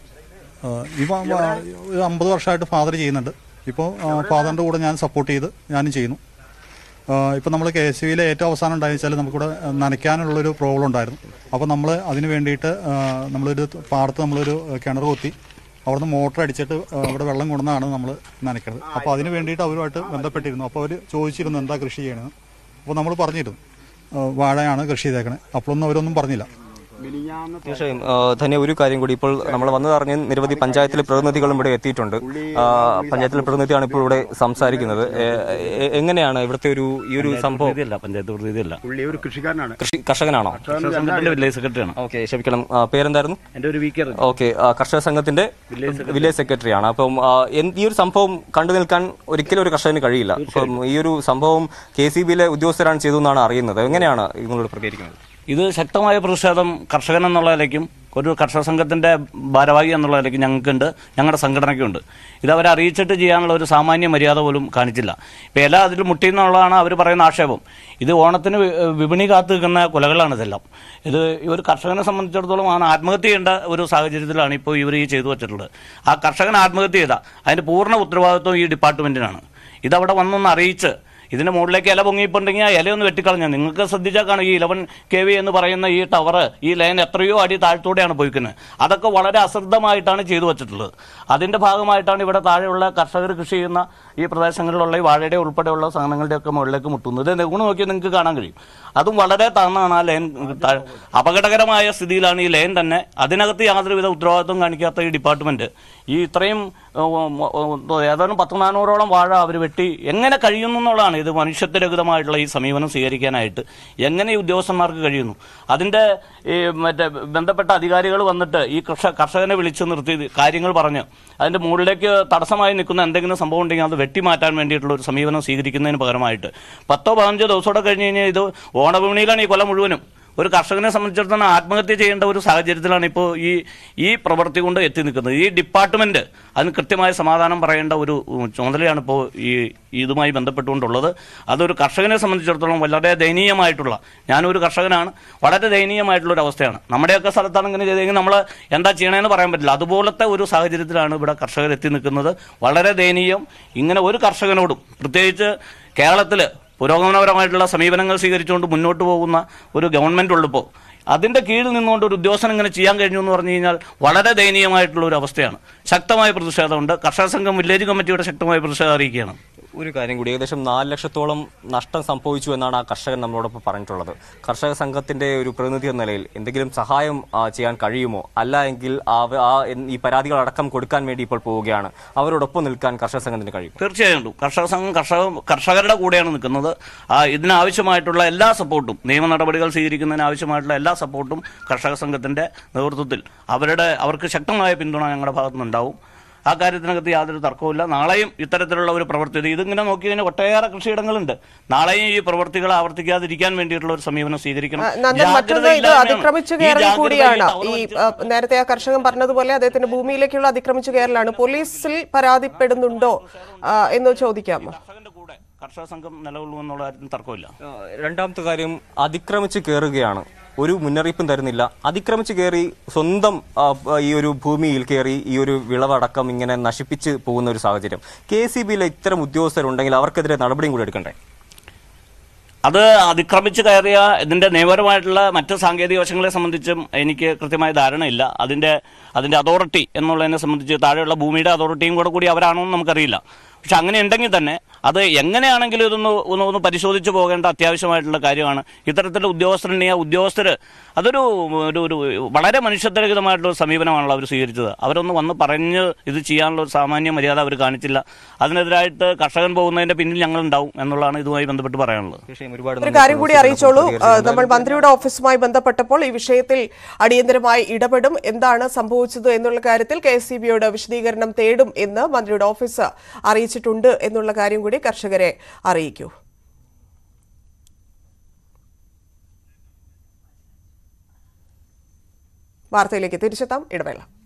ഇപ്പോൾ ഒരു അമ്പത് വർഷമായിട്ട് ഫാദർ ചെയ്യുന്നുണ്ട്. ഇപ്പോൾ ഫാദറിൻ്റെ കൂടെ ഞാൻ സപ്പോർട്ട് ചെയ്ത് ഞാനും ചെയ്യുന്നു. ഇപ്പോൾ നമ്മൾ കെ എസ് ബിയിലെ ഏറ്റവും അവസാനം ഉണ്ടായെന്ന് വെച്ചാൽ നമുക്കിവിടെ നനയ്ക്കാനുള്ളൊരു പ്രോബ്ലം ഉണ്ടായിരുന്നു. അപ്പോൾ നമ്മൾ അതിന് വേണ്ടിയിട്ട് നമ്മളൊരു പാടത്ത് നമ്മളൊരു കിണർ കൊത്തി അവിടുന്ന് മോട്ടർ അടിച്ചിട്ട് ഇവിടെ വെള്ളം കൊണ്ടുവന്നാണ് നമ്മൾ നനയ്ക്കുന്നത്. അപ്പോൾ അതിന് വേണ്ടിയിട്ട് അവരുമായിട്ട് ബന്ധപ്പെട്ടിരുന്നു. അപ്പോൾ അവർ ചോദിച്ചിരുന്നു എന്താ കൃഷി ചെയ്യണമെന്ന്. അപ്പോൾ നമ്മൾ പറഞ്ഞിരുന്നു വാഴയാണ് കൃഷി ചെയ്തേക്കണേ. അപ്പോഴൊന്നും അവരൊന്നും പറഞ്ഞില്ല. തീർച്ചയായും തന്നെ ഒരു കാര്യം കൂടി, ഇപ്പോൾ നമ്മൾ വന്നതറിഞ്ഞ് നിരവധി പഞ്ചായത്തിലെ പ്രതിനിധികളും ഇവിടെ എത്തിയിട്ടുണ്ട്. പഞ്ചായത്തിലെ പ്രതിനിധിയാണ് ഇപ്പോൾ ഇവിടെ സംസാരിക്കുന്നത്. എങ്ങനെയാണ് ഇവിടുത്തെ ഒരു ഈ ഒരു സംഭവം? പഞ്ചായത്ത് പ്രതിനിധിയല്ല, ഒരു കൃഷിക്കാരനാണ്. കൃഷി കർഷകനാണോ? വില്ലേജ് സെക്രട്ടറിയാണ്. ഓക്കെ, ക്ഷമിക്കണം, പേരെന്തായിരുന്നു? എന്റെ ഒരു വീക്കർ. ഓക്കെ, കർഷക സംഘത്തിന്റെ വില്ലേജ് സെക്രട്ടറിയാണ്. അപ്പം ഈ ഒരു സംഭവം കണ്ടു നിൽക്കാൻ ഒരിക്കലും ഒരു കർഷകന് കഴിയില്ല. അപ്പം ഈ ഒരു സംഭവം കെ സി ബിയിലെ ഉദ്യോഗസ്ഥരാണ് ചെയ്തതെന്നാണ് അറിയുന്നത്. എങ്ങനെയാണ് നിങ്ങളോട് പ്രതികരിക്കുന്നത്? ഇത് ശക്തമായ പ്രതിഷേധം കർഷകൻ എന്നുള്ള നിലയ്ക്കും ഒരു കർഷക സംഘത്തിന്റെ ഭാരവാഹി എന്നുള്ള നിലയ്ക്കും ഞങ്ങൾക്കുണ്ട്, ഞങ്ങളുടെ സംഘടനയ്ക്കുണ്ട്. ഇത് അവരെ അറിയിച്ചിട്ട് ചെയ്യാനുള്ള ഒരു സാമാന്യ മര്യാദ പോലും കാണിച്ചില്ല. ഇപ്പം എല്ലാ അതിൽ മുട്ടിയെന്നുള്ളതാണ് അവർ പറയുന്ന ആക്ഷേപം. ഇത് ഓണത്തിന് വിപണി കാത്തു നിൽക്കുന്ന കൊലകളാണ് ഇതെല്ലാം. ഇത് ഈ ഒരു കർഷകനെ സംബന്ധിച്ചിടത്തോളം ആണ് ആത്മഹത്യ ചെയ്യേണ്ട ഒരു സാഹചര്യത്തിലാണ് ഇപ്പോൾ ഇവർ ഈ ചെയ്തു വച്ചിട്ടുള്ളത്. ആ കർഷകൻ ആത്മഹത്യ ചെയ്ത അതിന്റെ പൂർണ്ണ ഉത്തരവാദിത്വം ഈ ഡിപ്പാർട്ട്മെന്റിനാണ്. ഇതവിടെ വന്നൊന്ന് അറിയിച്ച് ഇതിന്റെ മുകളിലേക്ക് ഇല പൊങ്ങിയിട്ടുണ്ടെങ്കിൽ ആ ഇലയൊന്ന് വെട്ടിക്കളഞ്ഞാൽ നിങ്ങൾക്ക് ശ്രദ്ധിച്ചാൽ കാണും ഈ ഇലവൻ കെ വി എന്ന് പറയുന്ന ഈ ടവർ, ഈ ലൈൻ എത്രയോ അടി താഴ്ത്തൂടെയാണ് പോയിക്കുന്നത്. അതൊക്കെ വളരെ അശ്രദ്ധമായിട്ടാണ് ചെയ്തു വച്ചിട്ടുള്ളത്. അതിന്റെ ഭാഗമായിട്ടാണ് ഇവിടെ താഴെയുള്ള കർഷകർ കൃഷി ചെയ്യുന്ന ഈ പ്രദേശങ്ങളിലുള്ള ഈ വാഴയുടെ ഉൾപ്പെടെയുള്ള സാധനങ്ങളുടെ ഒക്കെ മുകളിലേക്ക് മുട്ടുന്നത്. ഇത് ഗുണം നോക്കിയാൽ നിങ്ങൾക്ക് കാണാൻ കഴിയും. അതും വളരെ താഴ്ന്നാണ് ആ ലൈൻ. അപകടകരമായ സ്ഥിതിയിലാണ് ഈ ലൈൻ തന്നെ. അതിനകത്ത് യാതൊരുവിധ ഉത്തരവാദിത്വം കാണിക്കാത്ത ഈ ഡിപ്പാർട്ട്മെന്റ് ഈ ഇത്രയും ഏതാനും പത്ത് നാനൂറോളം വാഴ അവർ വെട്ടി എങ്ങനെ കഴിയുന്നു എന്നുള്ളതാണ്. ഇത് മനുഷ്യത്വരഹിതമായിട്ടുള്ള ഈ സമീപനം സ്വീകരിക്കാനായിട്ട് എങ്ങനെ ഈ ഉദ്യോഗസ്ഥന്മാർക്ക് കഴിയുന്നു? അതിന്റെ ഈ മറ്റേ ബന്ധപ്പെട്ട അധികാരികൾ വന്നിട്ട് ഈ കർഷ കർഷകനെ വിളിച്ചു നിർത്തി കാര്യങ്ങൾ പറഞ്ഞ് അതിന്റെ മുകളിലേക്ക് തടസ്സമായി നിൽക്കുന്ന എന്തെങ്കിലും സംഭവം ഉണ്ടെങ്കിൽ അത് വെട്ടിമാറ്റാൻ വേണ്ടിയിട്ടുള്ള ഒരു സമീപനം സ്വീകരിക്കുന്നതിന് പകരമായിട്ട് പത്തോ പതിനഞ്ചോ ദിവസത്തോടെ കഴിഞ്ഞ് കഴിഞ്ഞാൽ ഇത് ഓണവിപണിയിലാണ് ഈ കൊല മുഴുവനും. ഒരു കർഷകനെ സംബന്ധിച്ചിടത്തോളം ആത്മഹത്യ ചെയ്യേണ്ട ഒരു സാഹചര്യത്തിലാണ് ഇപ്പോൾ ഈ ഈ പ്രവൃത്തി കൊണ്ട് എത്തി നിൽക്കുന്നത്. ഈ ഡിപ്പാർട്ട്മെന്റ് അതിന് കൃത്യമായ സമാധാനം പറയേണ്ട ഒരു ചുമതലയാണ് ഇപ്പോൾ ഈ ഇതുമായി ബന്ധപ്പെട്ടുകൊണ്ടുള്ളത്. അതൊരു കർഷകനെ സംബന്ധിച്ചിടത്തോളം വളരെ ദയനീയമായിട്ടുള്ള, ഞാനൊരു കർഷകനാണ്, വളരെ ദയനീയമായിട്ടുള്ള ഒരു അവസ്ഥയാണ്. നമ്മുടെയൊക്കെ സ്ഥലത്താണ് ഇങ്ങനെ ചെയ്തെങ്കിൽ നമ്മൾ എന്താ ചെയ്യണമെന്ന് പറയാൻ പറ്റില്ല. അതുപോലത്തെ ഒരു സാഹചര്യത്തിലാണ് ഇവിടെ കർഷകർ എത്തി നിൽക്കുന്നത്. വളരെ ദയനീയം. ഇങ്ങനെ ഒരു കർഷകനോടും, പ്രത്യേകിച്ച് കേരളത്തിൽ പുരോഗമനപരമായിട്ടുള്ള സമീപനങ്ങൾ സ്വീകരിച്ചുകൊണ്ട് മുന്നോട്ട് പോകുന്ന ഒരു ഗവൺമെന്റ് ഉള്ളപ്പോൾ അതിന്റെ കീഴിൽ നിന്നുകൊണ്ട് ഒരു ഉദ്യോഗസ്ഥൻ ഇങ്ങനെ ചെയ്യാൻ കഴിഞ്ഞു എന്ന് പറഞ്ഞു കഴിഞ്ഞാൽ വളരെ ദയനീയമായിട്ടുള്ള ഒരു അവസ്ഥയാണ്. ശക്തമായ പ്രതിഷേധമുണ്ട്. കർഷക സംഘം വില്ലേജ് കമ്മിറ്റിയുടെ ശക്തമായ പ്രതിഷേധം അറിയിക്കുകയാണ്. ഒരു കാര്യം കൂടി, ഏകദേശം നാല് ലക്ഷത്തോളം നഷ്ടം സംഭവിച്ചു എന്നാണ് ആ കർഷകൻ നമ്മളോടൊപ്പം പറഞ്ഞിട്ടുള്ളത്. കർഷക സംഘത്തിന്റെ ഒരു പ്രതിനിധി എന്ന നിലയിൽ എന്തെങ്കിലും സഹായം ചെയ്യാൻ കഴിയുമോ? അല്ല എങ്കിൽ ആ ഈ പരാതികൾ അടക്കം കൊടുക്കാൻ വേണ്ടി ഇപ്പോൾ പോവുകയാണ്. അവരോടൊപ്പം നിൽക്കാൻ കർഷക സംഘത്തിന് കഴിയും? തീർച്ചയായും കർഷക സംഘം കർഷക കർഷകരുടെ കൂടെയാണ് നിൽക്കുന്നത്. ഇതിനാവശ്യമായിട്ടുള്ള എല്ലാ സപ്പോർട്ടും, നിയമ നടപടികൾ സ്വീകരിക്കുന്നതിന് ആവശ്യമായിട്ടുള്ള എല്ലാ സപ്പോർട്ടും കർഷക സംഘത്തിന്റെ നേതൃത്വത്തിൽ അവരുടെ അവർക്ക് ശക്തമായ പിന്തുണ ഞങ്ങളുടെ ഭാഗത്തുനിന്നുണ്ടാവും. ആ കാര്യത്തിനകത്ത് യാതൊരു തർക്കവുമില്ല. നാളെയും ഇത്തരത്തിലുള്ള ഒരു പ്രവൃത്തി, ഇതിങ്ങനെ നോക്കി കഴിഞ്ഞാൽ ഒട്ടേറെ കൃഷിയിടങ്ങളുണ്ട്. നാളെയും ഈ പ്രവൃത്തികൾ ആവർത്തിക്കാതിരിക്കാൻ വേണ്ടിയിട്ടുള്ള ഒരു സമീപനം സ്വീകരിക്കണം. ഇത് അതിക്രമിച്ചു കയറൽ കൂടിയാണ്. ഈ നേരത്തെ ആ കർഷകൻ പറഞ്ഞതുപോലെ അദ്ദേഹത്തിന്റെ ഭൂമിയിലേക്കുള്ള അതിക്രമിച്ചു കയറലാണ്. പോലീസിൽ പരാതിപ്പെടുന്നുണ്ടോ എന്ന് ചോദിക്കാമോ? കർഷക സംഘം നിലകൊള്ളുമെന്നുള്ള കാര്യത്തിന് തർക്കമില്ല. രണ്ടാമത്തെ കാര്യം, അതിക്രമിച്ച് കയറുകയാണ്, ഒരു മുന്നറിയിപ്പും തരുന്നില്ല. അതിക്രമിച്ച് കയറി സ്വന്തം ഈ ഒരു ഭൂമിയിൽ കയറി ഈ ഒരു വിളവടക്കം ഇങ്ങനെ നശിപ്പിച്ച് പോകുന്ന ഒരു സാഹചര്യം. കെ സി ബിയിലെ ഇത്തരം ഉദ്യോഗസ്ഥരുണ്ടെങ്കിൽ അവർക്കെതിരെ നടപടിയും കൂടി എടുക്കണ്ടേ? അത് അതിക്രമിച്ച് കയറിയ ഇതിന്റെ നിയമപരമായിട്ടുള്ള മറ്റ് സാങ്കേതിക വശങ്ങളെ സംബന്ധിച്ചും എനിക്ക് കൃത്യമായ ധാരണയില്ല. അതിന്റെ അതിന്റെ അതോറിറ്റി എന്നുള്ളതിനെ സംബന്ധിച്ച് താഴെയുള്ള ഭൂമിയുടെ അതോറിറ്റിയും കൂടെ കൂടി അവരാണോ എന്ന് നമുക്കറിയില്ല. പക്ഷെ അങ്ങനെ ഉണ്ടെങ്കിൽ തന്നെ അത് എങ്ങനെയാണെങ്കിലും ഇതൊന്ന് ഒന്ന് ഒന്ന് പരിശോധിച്ച് പോകേണ്ട അത്യാവശ്യമായിട്ടുള്ള കാര്യമാണ്. ഇത്തരത്തിലുള്ള ഉദ്യോഗസ്ഥരുണ്ടെങ്കിൽ ആ ഉദ്യോഗസ്ഥർ അതൊരു ഒരു ഒരു വളരെ മനുഷ്യത്വരഹിതമായിട്ടുള്ള സമീപനമാണല്ലോ അവർ സ്വീകരിച്ചത്. അവരൊന്ന് വന്ന് പറഞ്ഞ് ഇത് ചെയ്യാനുള്ള ഒരു സാമാന്യ മര്യാദ അവർ കാണിച്ചില്ല. അതിനെതിരായിട്ട് കർഷകൻ പോകുന്നതിന്റെ പിന്നിൽ ഞങ്ങളുണ്ടാവും എന്നുള്ളതാണ് ഇതുമായി ബന്ധപ്പെട്ട് പറയാനുള്ളത്. ഒരു കാര്യം കൂടി അറിയിച്ചോളൂ, നമ്മൾ മന്ത്രിയുടെ ഓഫീസുമായി ബന്ധപ്പെട്ടപ്പോൾ ഈ വിഷയത്തിൽ അടിയന്തരമായി ഇടപെടും, എന്താണ് സംഭവിച്ചത് എന്നുള്ള കാര്യത്തിൽ കെ എസ് ഇ ബിയോട് വിശദീകരണം തേടും എന്ന് മന്ത്രിയുടെ ഓഫീസ് അറിയിച്ചിട്ടുണ്ട് എന്നുള്ള കാര്യം കൂടി കർഷകരെ അറിയിക്കൂ. വാർത്തയിലേക്ക് തിരിച്ചെത്താം, ഇടവേള.